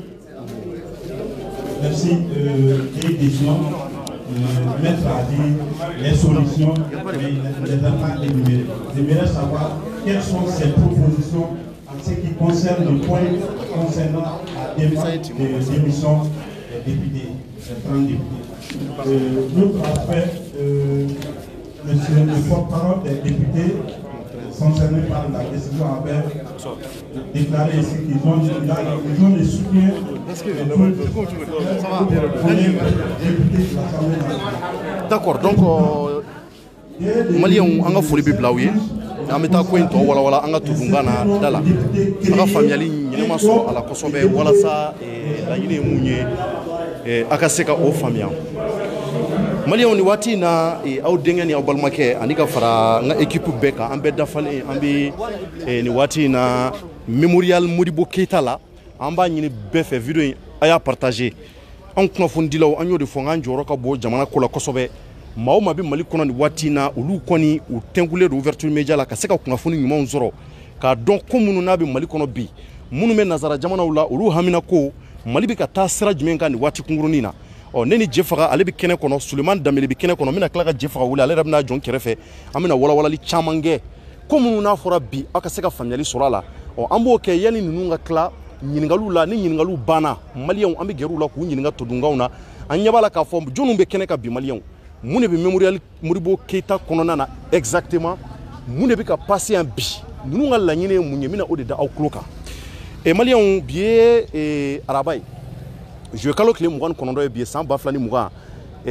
Merci. Question. Mettre à dire les solutions et les attaques énumérées. J'aimerais savoir quelles sont ces propositions en ce qui concerne le point concernant la démission des députés, des 30 députés. L'autre aspect, le porte-parole des députés concernés par la décision avait déclaré ici qu'ils ont le soutien d'accord. Donc Maliens an ka foli bɛ bila u ye an bɛ taa ko in tɔ walawala an ka tudunkan na da la an ka faamuyali ɲɛnama sɔrɔ a la kosɛbɛ walasa laɲini ye mun ye a ka se ka o faamuya. Maliens ni waati in na aw denkɛ ni aw balimakɛ ani ka fara n ka équipe bɛɛ kan an bɛɛ dafalen an bɛ ni waati in na Mémorial Modibo Keita la an b'a ɲini bɛɛ fɛ video in a y'a partager. An kunnafonidilaw an y'o de fɔ n k'an jɔyɔrɔ ka bɔ jamana ko la kosɛbɛ. Maa o maa bɛ Mali kɔnɔ ni waati in na olu kɔni u tɛnkulen don ouverture média la ka se ka kunnafoni ɲumanw sɔrɔ k'a dɔn ko minnu n'a bɛ Mali kɔnɔ bi minnu bɛ nazara jamanaw la olu hamina ko Mali bɛ ka taa sira jumɛn kan ni waati kunkurunin na. Ne ni Jefaga ale bɛ kɛnɛ kɔnɔ, Sulemani Danbele bɛ kɛnɛ kɔnɔ, n bɛna tila ka Jefaga wele ale yɛrɛ bɛna jɔn kɛrɛfɛ an bɛna walawalali caman kɛ ko minnu n'a fɔra bi aw ka se ka faamuyali sɔrɔ a la. An b'o kɛ yanni ninnu ka tila ɲininkaliw la, ni ɲininkaliw banna Maliens an bɛ gɛrɛ u la k'u ɲininka todunkanw na. An ɲɛ b'a la k'a fɔ jɔnniw bɛ kɛnɛ kan bi Maliens mun de bɛ Mémorial Modibo Keita kɔnɔna na exactement, mun de bɛ ka passer yan bi, ninnu ka laɲini ye mun ye, n bɛna o de da aw tulo kan. Maliens bi ye araba ye juillet kalo tile 29 ye bi ye san 2020 an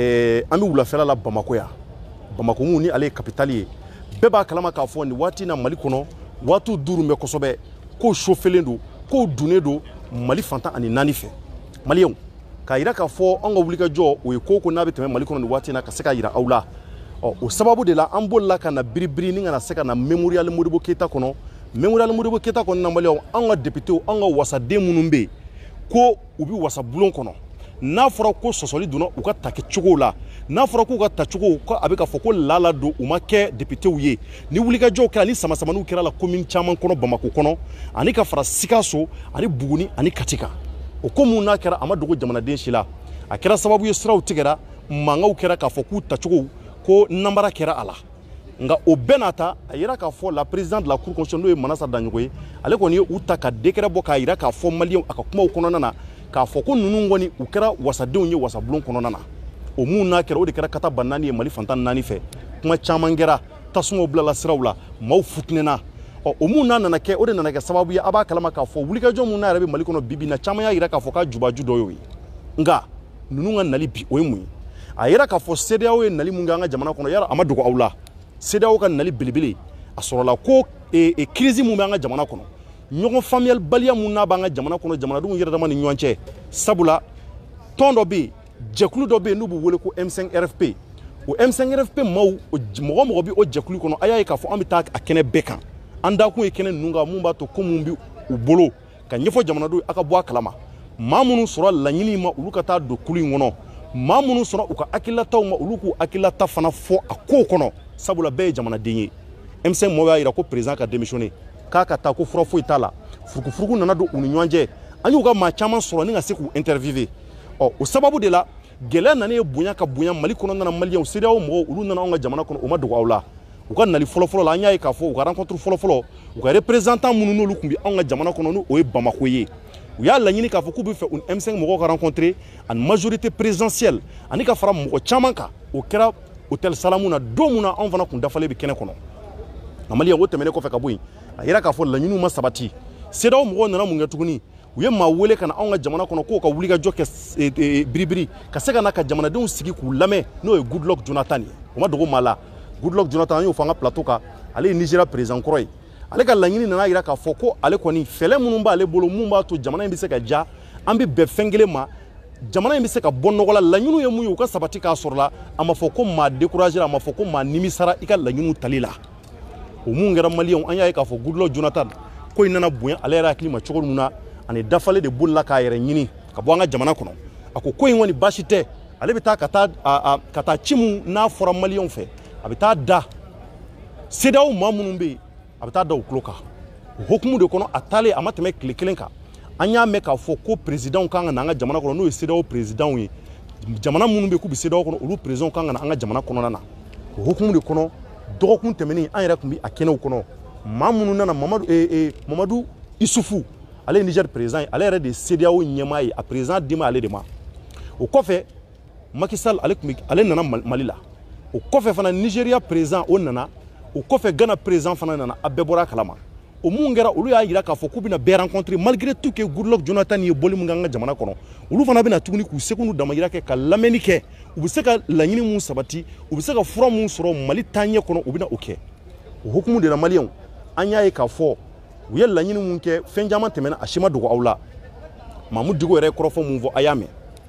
bɛ wulafɛla la Bamako yan. Bamako mun ni ale ye capitale ye bɛɛ b'a kalama k'a fɔ nin waati in na Mali kɔnɔ waatiw duuru bɛ kosɛbɛ k'o chauffelen don k'o dunnen don Mali fantan ani naani fɛ. Maliens k'a yira k'a fɔ an ka wulikajɔ o ye ko n'a bɛ tɛmɛ Mali kɔnɔ nin waati in na ka se ka yira aw la. O sababu de la an bolila ka na biribiri ni ka na se ka na Mémorial Modibo Keita kɔnɔ. Mémorial Modibo Keita kɔnɔ na Maliens an ka députés an ka wasaden minnu bɛ yen ko u bɛ wasa bulon kɔnɔ. N'a fɔra ko sɔsɔli donna u ka ta kɛcogow la, n'a fɔra k'u ka tacogo ko a bɛ ka fɔ ko lala don u ma kɛ députés ye, ni wulikajɔw kɛra ni samasamaniw kɛra la commune caman kɔnɔ Bamako kɔnɔ ani ka fara Sikaso ani Buguni ani Katika. O ko mun n'a kɛra a ma dogo jamanaden si la, a kɛra sababu ye siraw tigɛra, mankanw kɛra k'a fɔ k'u tacogo ko nanbara kɛra a la. Nka o bɛɛ n'a ta a yira k'a fɔ la présidente de la cour constitutionnelle n'o ye Manasa Daɲogo ye, ale kɔni ye u ta ka décret bɔ k'a yira k'a fɔ Maliens a ka kumaw kɔnɔna na k'a fɔ ko ninnu kɔni u kɛra wasadenw ye wasabulon kɔnɔna na. O mun n'a kɛra o de kɛra kataba naani ye Mali fantan naani fɛ, kuma caman kɛra, tasumaw bilala siraw la, maaw futinɛna. O mun n'a nana kɛ o de nana kɛ sababu ye a b'a kalama k'a fɔ wulikajɔ mun n'a yɛrɛ bɛ Mali kɔnɔ bi bi in na caman y'a yira k'a fɔ k'a jubaju dɔ y'o ye. Nka ninnu ka nali bi o ye mun ye? A yira k'a fɔ CEDEAO ye nali mun kɛ an ka jamana kɔnɔ yala a ma dogo aw la. CEDEAO ka nali belebele a sɔrɔla ko crise mun bɛ an ka jamana kɔnɔ, ɲɔgɔn faamuyalibaliya mun n'a b'an ka jamana kɔnɔ jamanadenw yɛrɛ dama ni ɲɔgɔn cɛ, sabula tɔn dɔ bɛ yen jɛkulu dɔ bɛ yen n'u b'u wele ko M5RFP o M5RFP maaw mɔgɔ mɔgɔ bɛ o jɛkulu kɔnɔ a y'a ye k'a fɔ an bɛ taa a kɛnɛ bɛɛ kan an dakun ye kɛnɛ ninnu kan mun b'a to ko mun bɛ u bolo ka ɲɛfɔ jamanadenw a ka bɔ a kalama maa minnu sɔrɔ laɲini ma olu ka taa don kulu in kɔnɔ maa minnu sɔrɔ u ka hakililataw ma olu k'u hakililata fana fɔ a kow kɔnɔ sabula bɛɛ ye jamanaden ye M5 mɔgɔw y'a jira ko président ka démissionner k'a ka taa ko fura foyi t'a la furukufuruku nana don u ni ɲɔgɔn cɛ an y'u ka maa caman sɔrɔ ni ka se k'u interviewer o sababu de la gɛlɛya nana ye bonya ka bonya Mali kɔnɔ nana maliyɛnw CEDEAO mɔgɔw olu nana anw ka jamana kɔnɔ u ma dogo aw la u ka nali fɔlɔfɔlɔ la an y'a ye k'a fɔ u ka rencontre fɔlɔfɔlɔ u ka représentant minnu n'olu tun bɛ anw ka jamana kɔnɔ n'o ye Bamako ye u y'a laɲini k'a fɔ k'u bɛ fɛ u M5 mɔgɔw ka rencontrer ani majorité présidentielle ani ka fara mɔgɔ caman kan o kɛra hôtel Salamu na don min na anw fana tun dafalen bɛ kɛnɛ kɔnɔ nka maliyɛnw o tɛmɛnen kɔfɛ ka bɔ yen a yira k'a fɔ laɲiniw ma sabati CEDEAO mɔgɔw nana mun kɛ tuguni u ye maa wele ka na anw ka jamana kɔnɔ k'o ka wulikajɔ kɛ biribiri ka se ka na ka jamanadenw sigi k'u lamɛn n'o ye Goodluck Jonathan ye o ma dogo maa la Goodluck Jonathan an y'o fɔ an ka plateau kan ale ye Nigeria président kɔrɔ ye ale ka laɲini nana yira k'a fɔ ko ale kɔni fɛlɛ minnu b'ale bolo mun b'a to jamana in bɛ se ka ja an bɛ bɛn fɛn kelen ma jamana in bɛ se ka bɔ nɔgɔ la laɲiniw ye mun ye u ka sabati k'a sɔrɔ la a ma fɔ ko maa découragé a ma fɔ ko maa nimisara i ka laɲiniw tali la o mun kɛra maliyɛnw an y'a ye k'a fɔ Goodluck Jonathan ko in nana bonya ale yɛrɛ hakili ma cogo min na ani dafale de bolila k'a yɛrɛ ɲini ka bɔ an ka jamana kɔnɔ a ko in kɔni baasi tɛ ale bɛ taa ka taa ci mun n'a fɔra maliyɛnw fɛ a bɛ taa da CEDEAO maa minnu bɛ yen a bɛ taa da u tulo kan o hukumu de kɔnɔ a taalen a ma tɛmɛ tile kelen kan an y'a mɛn k'a fɔ ko présidentw kan ka na an ka jamana kɔnɔ n'o ye CEDEAO présidentw ye jamana minnu bɛ yen k'u bɛ CEDEAO kɔnɔ olu présidentw kan ka na an ka jamana kɔnɔna na o hukumu de kɔnɔ dɔgɔkun tɛmɛnen an yɛrɛ tun bɛ a kɛnɛw kɔnɔ maa minnu nana Mamadu Isufu ale ye Niger président ye ale yɛrɛ de ye CEDEAO ɲɛmaa ye a président di ma ale de ma o kɔfɛ Macky Sall ale nana Mali la o kɔfɛ fana Nigeria président o nana o kɔfɛ Ghana président fana nana a bɛɛ bɔra a kalama o mun kɛra olu y'a yira k'a fɔ k'u bɛna bɛɛ rencontrer malgré tout que Goodluck Jonathan ye bɔli mun kɛ an ka jamana kɔnɔ olu fana bɛna tuguni k'u seko n'u damayira kɛ ka lamɛnni kɛ u bɛ se ka laɲini mun sabati u bɛ se ka fura mun sɔrɔ Mali taaɲɛ kɔnɔ u bɛna o kɛ o hukumu de la maliyɛnw an y'a ye k'a fɔ u ye laɲini mun kɛ fɛn caman tɛmɛna a si ma dogo aw la Mamudu Diko yɛrɛ kɔrɔfɔ mun fɔ a y'a mɛn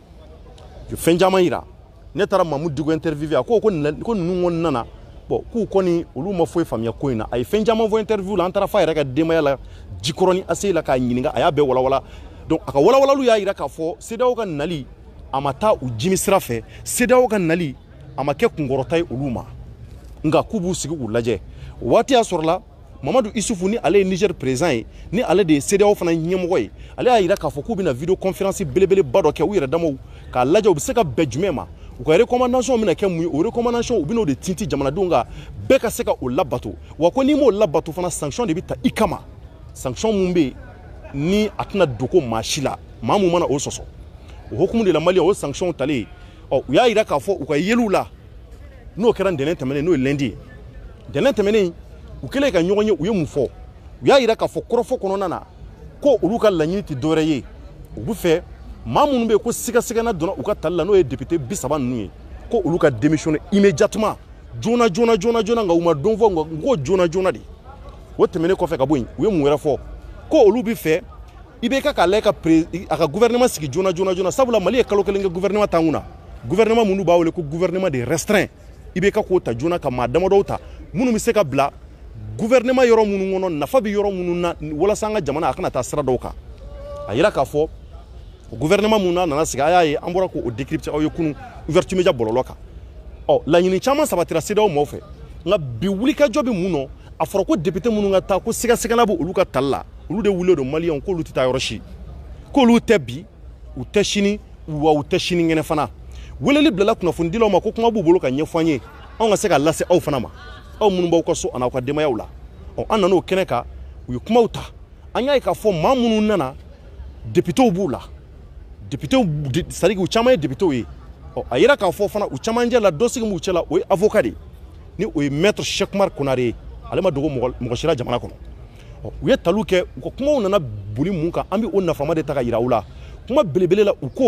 u ye fɛn caman yira ne taara Mamudu Diko interview a ko ninnu kɔni nana bon k'u kɔni olu ma foyi faamuya ko in na a ye fɛn caman fɔ interview la an taara f'a yɛrɛ ka denbaya la Jikɔrɔni ACI la k'a ɲininka a y'a bɛɛ walawala donc a ka walawalaliw y'a yira k'a fɔ CEDEAO ka nali a ma taa u jimi sira fɛ CEDEAO ka nali a ma kɛ kunkɔrɔta ye olu ma nka k'u b'u sigi k'u lajɛ o waati y'a sɔrɔ la Mamadu Isufu ni ale ye Niger président ye ni ale de ye CEDEAO fana ɲɛmɔgɔ ye ale y'a yira k'a fɔ k'u bɛna video conférence belebeleba dɔ kɛ u yɛrɛ damaw k'a lajɛ u bɛ se ka bɛn jumɛn ma u ka recommandation bɛna kɛ mun ye o recommandation u bɛn'o de tinti jamanadenw kan bɛɛ ka se ka o labato wa ko n'i m'o labato fana sanction de bɛ ta i kama sanction mun bɛ yen ni a tɛna dogo maa si la maa mun mana o sɔsɔ o hukumu de la maliyɛnw o sanction talen u y'a yira k'a fɔ u ka yeliw la n'o kɛra ntɛnɛn tɛmɛnen n'o ye lundi ye ntɛnɛn tɛmɛnen u kɛlen ka ɲɔgɔn ye u ye mun fɔ u y'a yira k'a fɔ kɔrɔfɔ kɔnɔna na ko olu ka laɲini tɛ dɔwɛrɛ ye u bɛ fɛ maa minnu bɛ yen ko sigasigana donna u ka tali la n'o ye député 30 ninnu ye ko olu ka démissionner immédiatement joona nka u ma don fɔ n ko joona de o tɛmɛnen kɔfɛ ka bɔ yen u ye mun wɛrɛ fɔ ko olu bɛ fɛ IBK k'a lajɛ a ka gouvernement sigi joona sabula Mali ye kalo kelen kɛ gouvernement t'an kunna gouvernement minnu b'a wele ko gouvernement de restreint IBK k'o ta joona ka maa damadɔw ta minnu bɛ se ka bila gouvernement yɔrɔ minnu kɔnɔ nafa bɛ yɔrɔ minnu na walasa an ka jamana a kana taa sira dɔw kan a yira k'a fɔ gouvernement mun nana sigi a y'a ye an bɔra k'o décrypter aw ye kunun ouverture média bɔlɔlɔ kan laɲini caman sabatira CEDEAO maaw fɛ nka bi wulikajɔ bɛ mun nɔ a fɔra ko député minnu ka taa ko sigasigana bɛ olu ka tali la olu de wulilen don maliyɛnw k'olu tɛ taa yɔrɔ si k'olu tɛ bi u tɛ sini wa u tɛ sini kɛnɛ fana weleli bilala kunnafonidilaw ma ko kuma b'u bolo ka ɲɛfɔ an ye anw ka se ka lase aw fana ma aw minnu b'aw ka so an'aw ka denbayaw la an nan'o kɛnɛ kan u ye kumaw ta an y'a ye k'a fɔ maa minnu nana députéw b'u la députéw c'est-à-dire u caman ye députéw ye a yira k'a fɔ fana u camancɛ la dɔ sigi m'u cɛ la o ye avocat de ni o ye maître Cheikh Oumar Konare ye ale ma dogo mɔgɔ si la jamana kɔnɔ u ye taliw kɛ u ka kumaw nana boli mun kan an bɛ o nafama de ta ka yira u la kuma belebele la u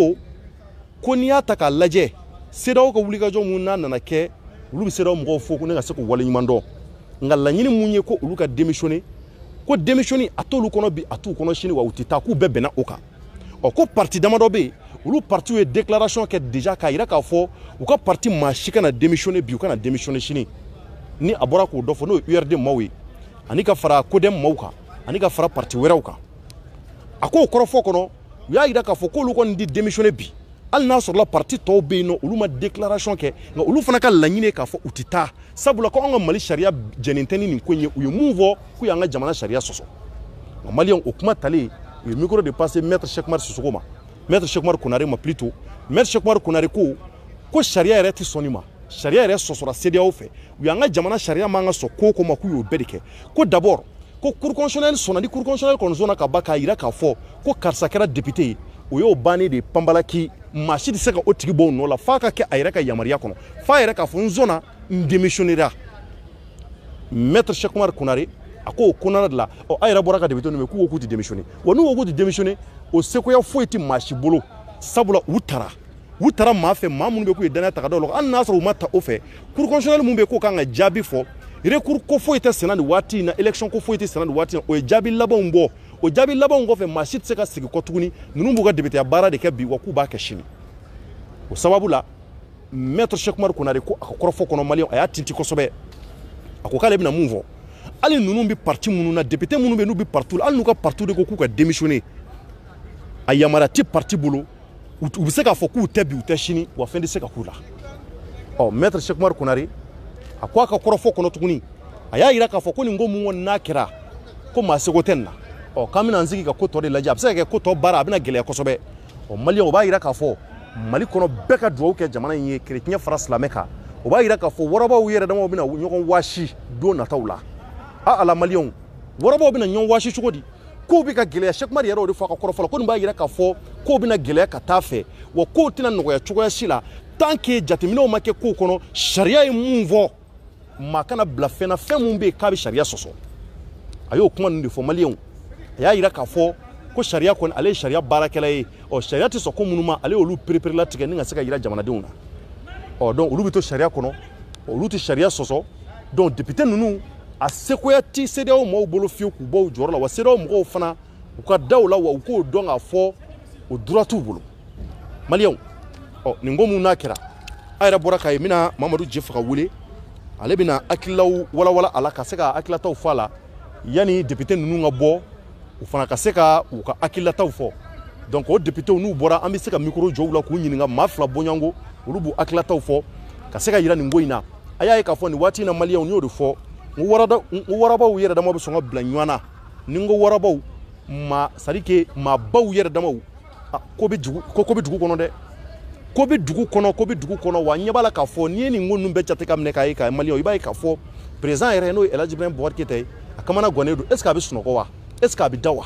ko n'i y'a ta k'a lajɛ CEDEAO ka wulikajɔ mun n'a nana kɛ olu bɛ CEDEAO mɔgɔw fo ko ne ka se k'u waleɲuman dɔn nka laɲini mun ye ko olu ka démissionner ko démissionner a t'olu kɔnɔ bi a t'u kɔnɔ sini wa u tɛ taa k'u bɛɛ bɛnna o kan ko parti damadɔ bɛ yen olu parti ye déclaration kɛ déjà k'a yira k'a fɔ u ka parti maa si kana démissionner bi u kana démissionner sini ni a bɔra k'o dɔ fɔ n'o ye URD maaw ye ani ka fara CODEM maaw kan ani ka fara parti wɛrɛw kan a k'o kɔrɔfɔ kɔnɔ u y'a yira k'a fɔ k'olu kɔni di démissionner bi hali n'a sɔrɔla parti tɔw bɛ yen nɔ olu ma déclaration kɛ nka olu fana ka laɲini ye k'a fɔ u tɛ taa sabula ko an ka Mali sariya jɛnnen tɛ ni nin ko in ye u ye mun fɔ k'u y'an ka jamana sariya sɔsɔ nka Maliyɛnw o kuma talen u ye micro de passer maître Cheikh Oumar Sissoko ma maître Cheikh Oumar Konare ma plutôt maître Cheikh Oumar Konare ko sariya yɛrɛ tɛ sɔn nin ma sariya yɛrɛ sɔsɔra CEDEAO fɛ u y'an ka jamana sariya man ka sɔn ko o ko ma k'u y'o bɛɛ de kɛ ko d'abord ko cour constitutionnelle sɔnna ni cour constitutionnelle kɔni sɔnna ka ban k'a yira k'a fɔ ko karisa kɛra député ye o y'o bannen de panbalaki maa si tɛ se ka o tigi bɔ o nɔ la f'a ka kɛ a yɛrɛ ka yamaruya kɔnɔ f'a yɛrɛ k'a fɔ n sɔnna n démissionnera maître Cheikh Oumar Konare a ko o kɔnɔna de la a yɛrɛ bɔra ka député ninnu k'u ko k'u tɛ démissionner wa n'u ko k'u tɛ démissionner o sekoya foyi tɛ maa si bolo sabula u taara maa fɛ maa minnu bɛ k'u ye danaya ta ka da o la hali n'a sɔrɔ u ma ta o fɛ cour constitutionnelle mun bɛ k'o kan ka jaabi fɔ recours ko foyi tɛ senna nin waati in na élection ko foyi tɛ senna nin waati in na o ye jaabi labanw bɔ o jaabi labanw kɔfɛ maa si tɛ se ka segin kɔ tuguni ninnu b'u ka députéya baara de kɛ bi wa k'u b'a kɛ sini o sababu la maître Cheikh Oumar Konare ko a ka kɔrɔfɔ kɔnɔ Maliyɛnw a y'a tinti kosɛbɛ a ko k'ale bɛna mun fɔ hali ninnu bɛ parti minnu na député minnu bɛ n'u bɛ parti la hali n'u ka parti de ko k'u ka démissionner a yamaruya tɛ parti bolo u bɛ se k'a fɔ k'u tɛ bi u tɛ sini wa fɛn tɛ se ka k'u la ɔ maître Cheikh Oumar Konare a ko a ka kɔrɔfɔ kɔnɔ tuguni a y'a yira k'a fɔ ko nin ko mun kɔni n'a kɛra ko maa seko tɛ nin na ɔ k'an bɛna n sigi ka ko tɔ de lajɛ a bɛ se ka kɛ ko tɔ baara a bɛna gɛlɛya kosɛbɛ ɔ Maliyɛnw o b'a yira k'a fɔ Mali kɔnɔ bɛɛ ka dugawu kɛ jamana in ye chrétien fara silamɛ kan o b'a yira k'a fɔ warabaw yɛrɛ damaw bɛna ɲɔgɔn wɔsi don nataw la ala Maliyɛnw warabaw bɛna ɲɔgɔn wɔsi cogo di kow bɛ ka gɛlɛya Cheikh Oumar yɛrɛ o de fɔ a ka kɔrɔfɔ la ko nin b'a yira k'a fɔ kow bɛna gɛlɛya ka taa fɛ wa kow tɛna nɔgɔya cogoya si la tant que jateminɛw ma kɛ kow kɔnɔ sariya ye mun fɔ maa kana bila fɛn na fɛn mun bɛ yen k'a bɛ sariya sɔsɔ a y'o kuma ninnu de fɔ Maliyɛnw a y'a yira k'a fɔ ko sariya kɔni ale ye sariya baarakɛla ye ɔ sariya tɛ sɔn ko minnu ma ale y'olu perepere latigɛ ni ka se ka yira jamanadenw na ɔ donc olu bɛ to sariya kɔnɔ olu tɛ sariya sɔsɔ donc député ninnu a sekoya ti CEDEAO maaw bolo fiyewu k'u bɔ u jɔyɔrɔ la wa CEDEAO mɔgɔw fana u ka da o la wa u k'o dɔn k'a fɔ o droit t'u bolo Maliyɛnw ɔ nin ko mun n'a kɛra a yɛrɛ bɔra k'a ye n bɛna Mamadu Djefa ka wele ale bɛna hakililaw walawala a la ka se ka hakililataw fɔ a la yanni député ninnu ka bɔ u fana ka se ka u ka hakililataw fɔ donc o députéw n'u bɔra an bɛ se ka micro jɔ u la k'u ɲininka maa fila bɔɲɔgɔnko olu b'u hakililataw fɔ ka se ka yira nin ko in na a y'a ye k'a fɔ nin waati in na Maliyɛnw n y'o de fɔ n ko warabaw yɛrɛ dama bɛ sɔn ka bila ɲɔgɔn na ni n ko warabaw c'est à dire que maabaw yɛrɛ damaw ko bɛ dugu kɔnɔ dɛ ko bɛ dugu kɔnɔ wa n ɲɛ b'a la k'a fɔ n'i ye nin ko ninnu bɛɛ jate ka minɛ k'a ye k'a ye Maliyɛnw i b'a ye k'a fɔ président yɛrɛ n'o ye El Hadji Ibrahim Boubacar Keïta ye a kamana gannen don est ce que a bɛ sunɔgɔ wa est ce que a bɛ da wa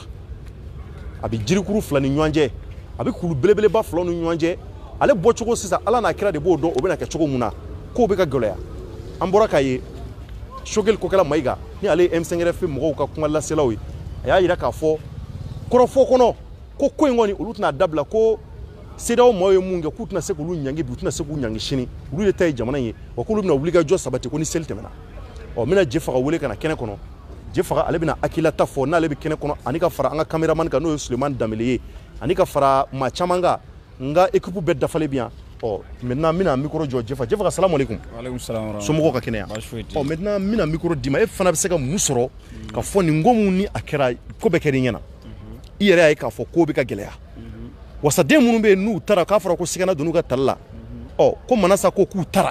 a bɛ jirikuru fila ni ɲɔgɔn cɛ a bɛ kulu belebeleba filaw ni ɲɔgɔn cɛ ale bɔcogo sisan ala n'a kira de b'o dɔn o bɛna kɛ cogo mun na k'o bɛ ka gɛlɛya an bɔra k'a ye Choguel Kokɛla Mayiga ni ale ye M5RFI mɔgɔw ka kuma laselaw ye a y'a yira k'a fɔ kɔrɔfɔ kɔnɔ ko in kɔni olu tɛna dabila ko CEDEAO maaw ye mun kɛ k'u tɛna se k'olu ɲangi bi u tɛna se k'u ɲangi sini olu de ta ye jamana in ye wa k'olu bɛna wuli ka jɔ sabati ko ni seli tɛmɛna ɔ n bɛna Djefa ka wele ka na kɛnɛ kɔnɔ Djefa ale bɛna hakililata fɔ n'ale bɛ kɛnɛ kɔnɔ ani ka fara an ka caméraman kan n'o ye Sulemani Danbele ye ani ka fara maa caman kan n ka équipe bɛɛ dafalen bɛ yan ɔ maintenant n bɛna micro jɔ Djefa ka salamu aleykum somɔgɔw ka kɛnɛ yan ɔ maintenant n bɛna micro d'i ma e fana bɛ se ka mun sɔrɔ ka fɔ nin ko mun ni a kɛra ko bɛɛ kɛra i ɲɛna i yɛrɛ y'a ye k'a fɔ ko bɛ ka gɛlɛya wasaden minnu bɛ yen n'u taara k'a fɔra ko sigana donn'u ka tali la ɔ ko Manasa ko k'u taara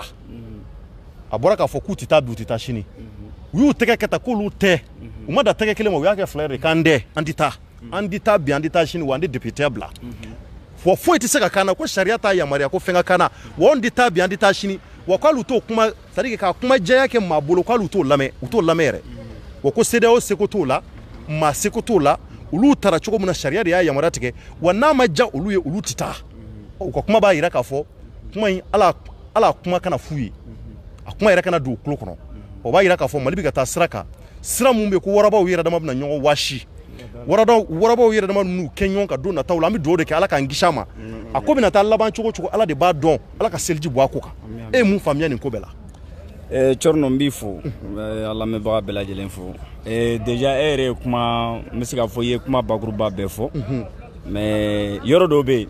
a bɔra k'a fɔ k'u tɛ taa bi u tɛ taa sini u y'u tɛgɛ kɛ tan k'olu tɛ u ma da tɛgɛ kelen ma u y'a kɛ fila de k'an tɛ an tɛ taa bi an tɛ taa sini wa an tɛ députéya bila wa foyi tɛ se ka k'an na ko sariya t'a yamaruya ko fɛn ka k'an na wa an tɛ taa bi an tɛ taa sini wa k'olu t'o kuma c'est à dire ka kuma jɛya kɛ maa bolo k'olu t'o lamɛn u t'o lamɛn yɛrɛ wa ko CEDEAO seko t'o la maa seko t'o la olu taara cogo min na sariya de y'a yamaruya tigɛ wa n'a ma diya olu ye olu tɛ taa u ka kuma b'a yira k'a fɔ kuma in ala kuma kana f'u ye a kuma yɛrɛ kana don u tulo kɔnɔ o b'a yira k'a fɔ Mali bɛ ka taa sira kan sira mun bɛ ko warabaw yɛrɛ dama bɛna ɲɔgɔn wɔsi warabaw yɛrɛ dama n'u kɛ ɲɔgɔn kan don nataw la an bɛ dugawu de kɛ ala k'an kisi a ma a ko bɛna taa laban cogo cogo ala de b'a dɔn ala ka seliji bɔ a ko kan e ye mun faamuya nin ko bɛɛ la Thierno n b'i fo a lamɛnbaga bɛɛ lajɛlen fo déjà e yɛrɛ ye kuma n bɛ se k'a fɔ i ye kuma bakuruba bɛɛ fɔ mais yɔrɔ dɔw bɛ yen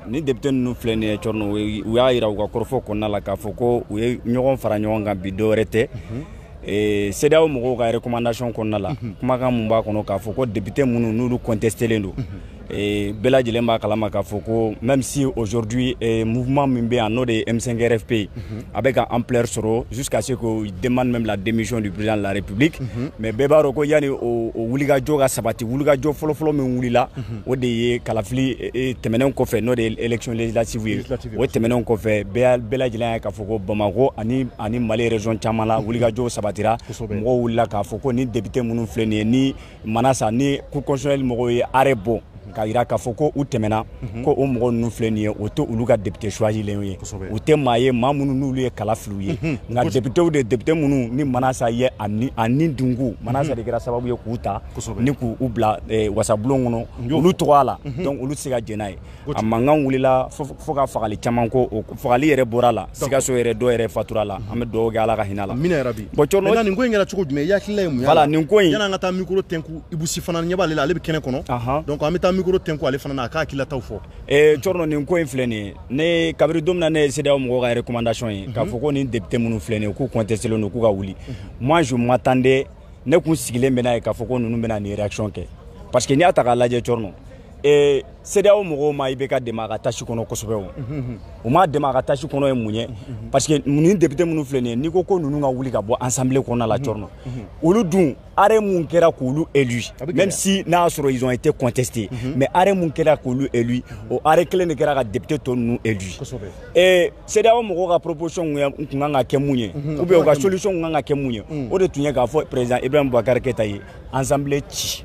ni député nous flène chorno u ya ira u ka korfo konna la ka foko u ye ñogon fara ñogon ga bido rete et CEDEAO mo ga recommandation konna la kuma kan mun ba kono ka foko député munu nulu contester lendo et Bella Djelemba Kalama Kafoko, même si aujourd'hui mouvement Mimbe en nom de M5 RFP avec un ampleur soro jusqu'à ce qu'il demande même la démission du président de la République. Mais Beba Roko yani au Wuliga Joga Sabati, Wuliga Jo Folo me Wulila, au de Kalafli et Temenon Kofe, non des élections législatives, au Temenon Kofe, Bella Djelemba Kafoko, Bamako, Ani Malé région Chamala, Wuliga Jo Sabatira, Mo Wula Kafoko, ni député Mounou Fleni, ni Manasa, ni Cour constitutionnelle Mogoye Arebo. Kaira Kafoko ou Temena, ko o mɔgɔ ninnu filɛ nin ye o tɛ olu ka député choisilen ye o tɛ maa ye maa minnu n'olu ye kalafiliw ye nka députéw de député minnu ni Manasa ye ani Dungu Manasa de kɛra sababu ye k'u ta ni k'u bila wasabulon kɔnɔ olu tɔgɔ a la donc olu tɛ se ka jɛn n'a ye a mankan wulila fo ka fagali caman ko fagali yɛrɛ bɔra la Sikaso yɛrɛ dɔ yɛrɛ fatura la an bɛ dugawu kɛ Ala ka hinɛ la mina yarabi bon cɔrɔ maintenant nin ko in kɛra cogo jumɛn i hakilila ye mun ye voilà nin ko in yan'an ka taa micro tɛnku Ibusi fana ɲɛ b'ale la ale bɛ kɛnɛ kɔnɔ donc an bɛ taa micro tɛnku ale fana na a k'a hakililataw fɔ cɔrɔ nin ko in filɛ nin ye ne kabiri don min na ne ye CEDEAO mɔgɔw ka recommandation ye k'a fɔ ko nin député minnu filɛ nin ye k'u contesté len don k'u ka wuli moi je m'attendais ne kun sigilen bɛ n'a ye k'a fɔ ko ninnu bɛna nin réaction kɛ parce que n'i y'a ta k'a lajɛ cɔrɔ CEDEAO mɔgɔw ma i bɛ ka dɛmɛ a ka tâche kɔnɔ kosɛbɛ o ma dɛmɛ a ka tâche kɔnɔ ye mun ye parce que nin député minnu filɛ nin ye n'i ko ko ninnu ka wuli ka bɔ assemblée kɔnɔna la cɔrɔ olu dun arrêt mun kɛra k'olu élu même si n'a y'a sɔrɔ ils ont été contestés mais arrêt mun kɛra k'olu élu o arrêt kelen de kɛra ka député tɔ ninnu élu CEDEAO mɔgɔw ka proposition kun kan ka kɛ mun ye ou bien u ka solution kun kan ka kɛ mun ye o de tun ye k'a fɔ président Ibrahim Boubacar Keïta ye assemblée ci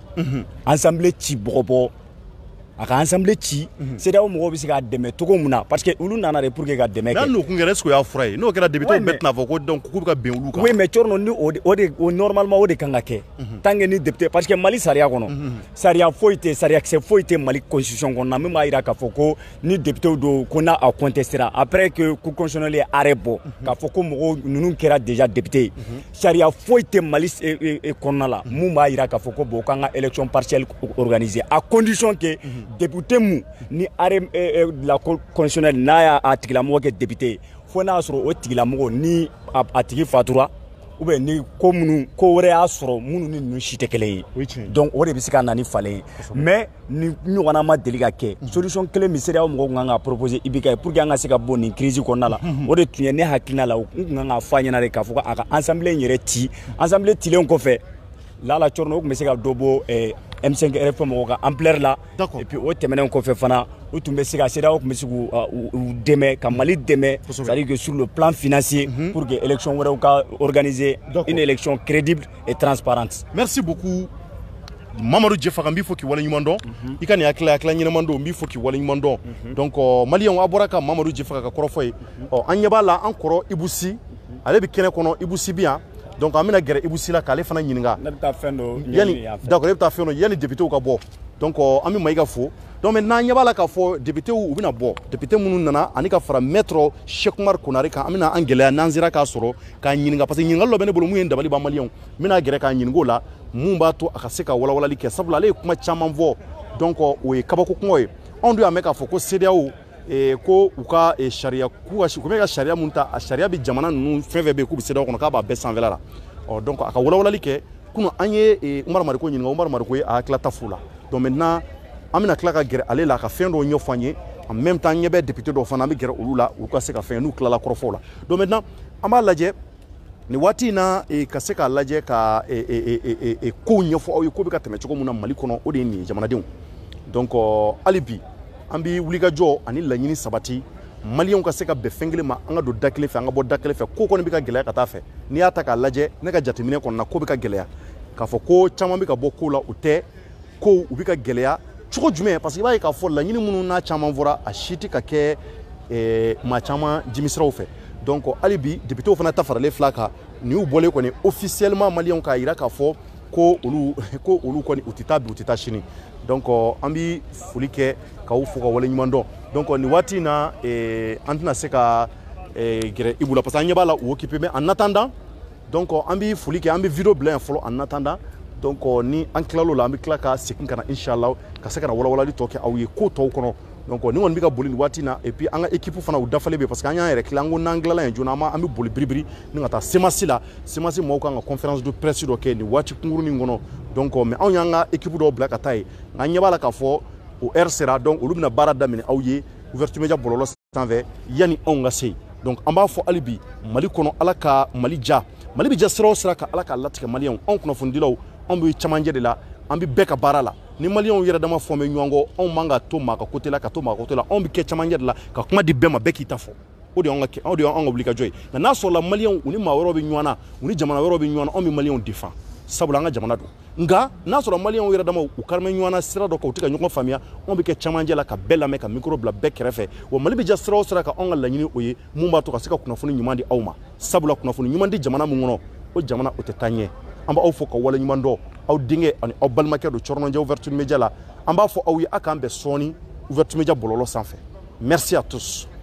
bɔgɔbɔ a ka assemblée ci CEDEAO mɔgɔw bɛ se ka dɛmɛ cogo mun na parce que olu nana de pour que ka dɛmɛ kɛ n'o kun kɛra est-ce que o y'a fura ye n'o kɛra député bɛɛ tɛna fɔ ko donc k'u bɛ ka bɛn olu kan oui mais cɔrɔ ni o normalement o de kan ka kɛ tant que ni député parce que Mali sariya kɔnɔ sariya foyi tɛ sariyakisɛ foyi tɛ Mali constitution kɔnɔ min b'a jira k'a fɔ ko ni député don ko n'a contestera après que cour constitutionnelle ye arrêt bɔ k'a fɔ ko mɔgɔw ninnu kɛra déjà député sariya foyi tɛ Mali kɔnɔna la mun b'a jira k'a fɔ ko bon k'an ka élection partielle organiser à condition que député mu ni arrêt la cour constitutionnelle n'a y'a tigilamɔgɔ kɛ député fo n'a sɔrɔ o tigilamɔgɔ ni a tigi fatura ou bien ni ko wɛrɛ y'a sɔrɔ minnu ni ninnu si tɛ kelen ye donc o de bɛ se ka na ni falen ye mais ni ɲɔgɔnna ma deli ka kɛ solution kelen min CEDEAO mɔgɔw kun kan ka proposer IBK pour que an ka se ka bɔ nin crise kɔnɔna la o de tun ye ne hakilina la n kun kan ka fɔ a ɲɛna de k'a fɔ ko a ka assemblée in yɛrɛ ci assemblée cilen kɔfɛ Lala Tchorno kun bɛ se ka dɔ bɔ M5 RFP mɔgɔw ka ampleur la et puis o tɛmɛnen kɔfɛ fana o tun bɛ se ka CEDEAO kun bɛ se k'u dɛmɛ ka Mali dɛmɛ c'est-à-dire que sur le plan financier pour que élection wɛrɛw ka organiser une élection crédible et transparente. Merci beaucoup Mamadou Djefaga n b'i fo k'i waleɲuman dɔn i ka nin hakilila ɲɛnama don n b'i fo k'i waleɲuman dɔn donc maliyɛnw a bɔra ka Mamadou Djefaga ka kɔrɔfɔ ye an ɲɛ b'a la an kɔrɔ Ibusi ale bɛ kɛnɛ kɔnɔ Ibusi bi yan donc an bɛna gɛrɛ Ibusi la k'ale fana ɲininka d'accord e bɛ taa fɛn dɔ yanni députéw ka bɔ donc an bɛ Mayiga fo donc maintenant an ɲɛ b'a la k'a fɔ députéw u bɛna bɔ député minnu nana ani ka fara maître Cheikh Oumar Konare kan an bɛna an gɛlɛya n'an sera k'a sɔrɔ k'a ɲininka parce que ɲininkali dɔ bɛ ne bolo mun ye dabali ban maliyɛnw n bɛna gɛrɛ k'a ɲininka o la mun b'a to a ka se ka walawalali kɛ sabula ale ye kuma caman fɔ donc o ye kabako kuma ye anw dun y'a mɛn k'a fɔ ko CEDEAO ko u ka sariya k'u bɛ ka sariya mun ta a sariya bɛ jamana ninnu fɛn fɛn bɛ yen k'u bɛ CEDEAO kɔnɔ k'a b'a bɛɛ sanfɛla la donc a ka walawalali kɛ kunun an ye Umar Mariko ɲininka Umar Mariko ye a hakilata f'u la donc maintenant an bɛna tila ka gɛrɛ ale la ka fɛn dɔw ɲɛfɔ an ye en même temps ɲɛ bɛ député dɔw fana an bɛ gɛrɛ olu la u ka se ka fɛn n'u tilala kɔrɔfɔw la donc maintenant an b'a lajɛ nin waati in na ka se k'a lajɛ ka kow ɲɛfɔ aw ye ko bɛ ka tɛmɛ cogo min na Mali kɔnɔ o de ye nin ye jamanadenw donc hali bi an bɛ wulikajɔ ani laɲini sabati maliyɛnw ka se ka bɛn fɛn kelen ma an ka don da kelen fɛ an ka bɔ da kelen fɛ ko kɔni bɛ ka gɛlɛya ka taa fɛ n'i y'a ta k'a lajɛ ne ka jateminɛ kɔnɔna ko bɛ ka gɛlɛya k'a fɔ ko caman bɛ ka bɔ ko la o tɛ ko u bɛ ka gɛlɛya cogo jumɛn parce que i b'a ye k'a fɔ laɲini minnu n'a caman fɔra a si tɛ ka kɛ maa caman jimisiraw fɛ donc hali bi députéw fana ta faralen fila kan nin y'u bɔlen kɔni officiellement maliyɛnw k'a jira k'a fɔ ko olu kɔni u tɛ taa bi u tɛ taa sini donc an bɛ foli kɛ k'aw fo ka waleɲuman dɔn donc nin waati in na an tɛna se ka gɛrɛ Ibu la parce que an ɲɛ b'a la u occupé mais en attendant donc an bɛ foli kɛ an bɛ vidéo bila yan fɔlɔ en attendant donc ni an tilal'o la an bɛ tila ka segin ka na inchallah ka se ka na walawalali tɔ kɛ aw ye ko tɔw kɔnɔ donc ni on bi ka boli wati na et puis anga équipe fana u dafale be parce que anya rek lango nangla la jona ma ambi boli bribri ni ngata semasi mo ka conférence de presse do ke ni wati kunguru ni ngono donc mais anya nga équipe do black atai nga bala ka fo au RCRA donc o lubna barada mini awye ouverture média bololo sanve yani onga sey donc amba fo alibi mali kono alaka mali bi ja sira ka alaka latika malion on kono fundilaw on bi chamanje de la ambi beka barala ni malion yera dama fo me nyongo on manga to maka côté la on bi ke chamanje de la ka kuma di bema beki tafo odi on oblika joy na so la malion uni ma woro bi nywana uni jamana woro bi nywana on bi malion défend sabula nga jamana do nga na so la malion yera dama u karme nywana sira do ko tika nyoko famia on bi ke chamanje la ka bella me ka micro bla bekrefe wo mali bi ja sira ka on la nyini oye mumba to ka sika kuna funi nyumandi awma sabula kuna funi nyumandi jamana mu ngono o jamana o tetanye amba aw fo ka wala nyumando aw dinge ani aw balmake do chorno je ouverture média la amba fo aw yi aka ambe soni ouverture média bololo sans fait merci à tous.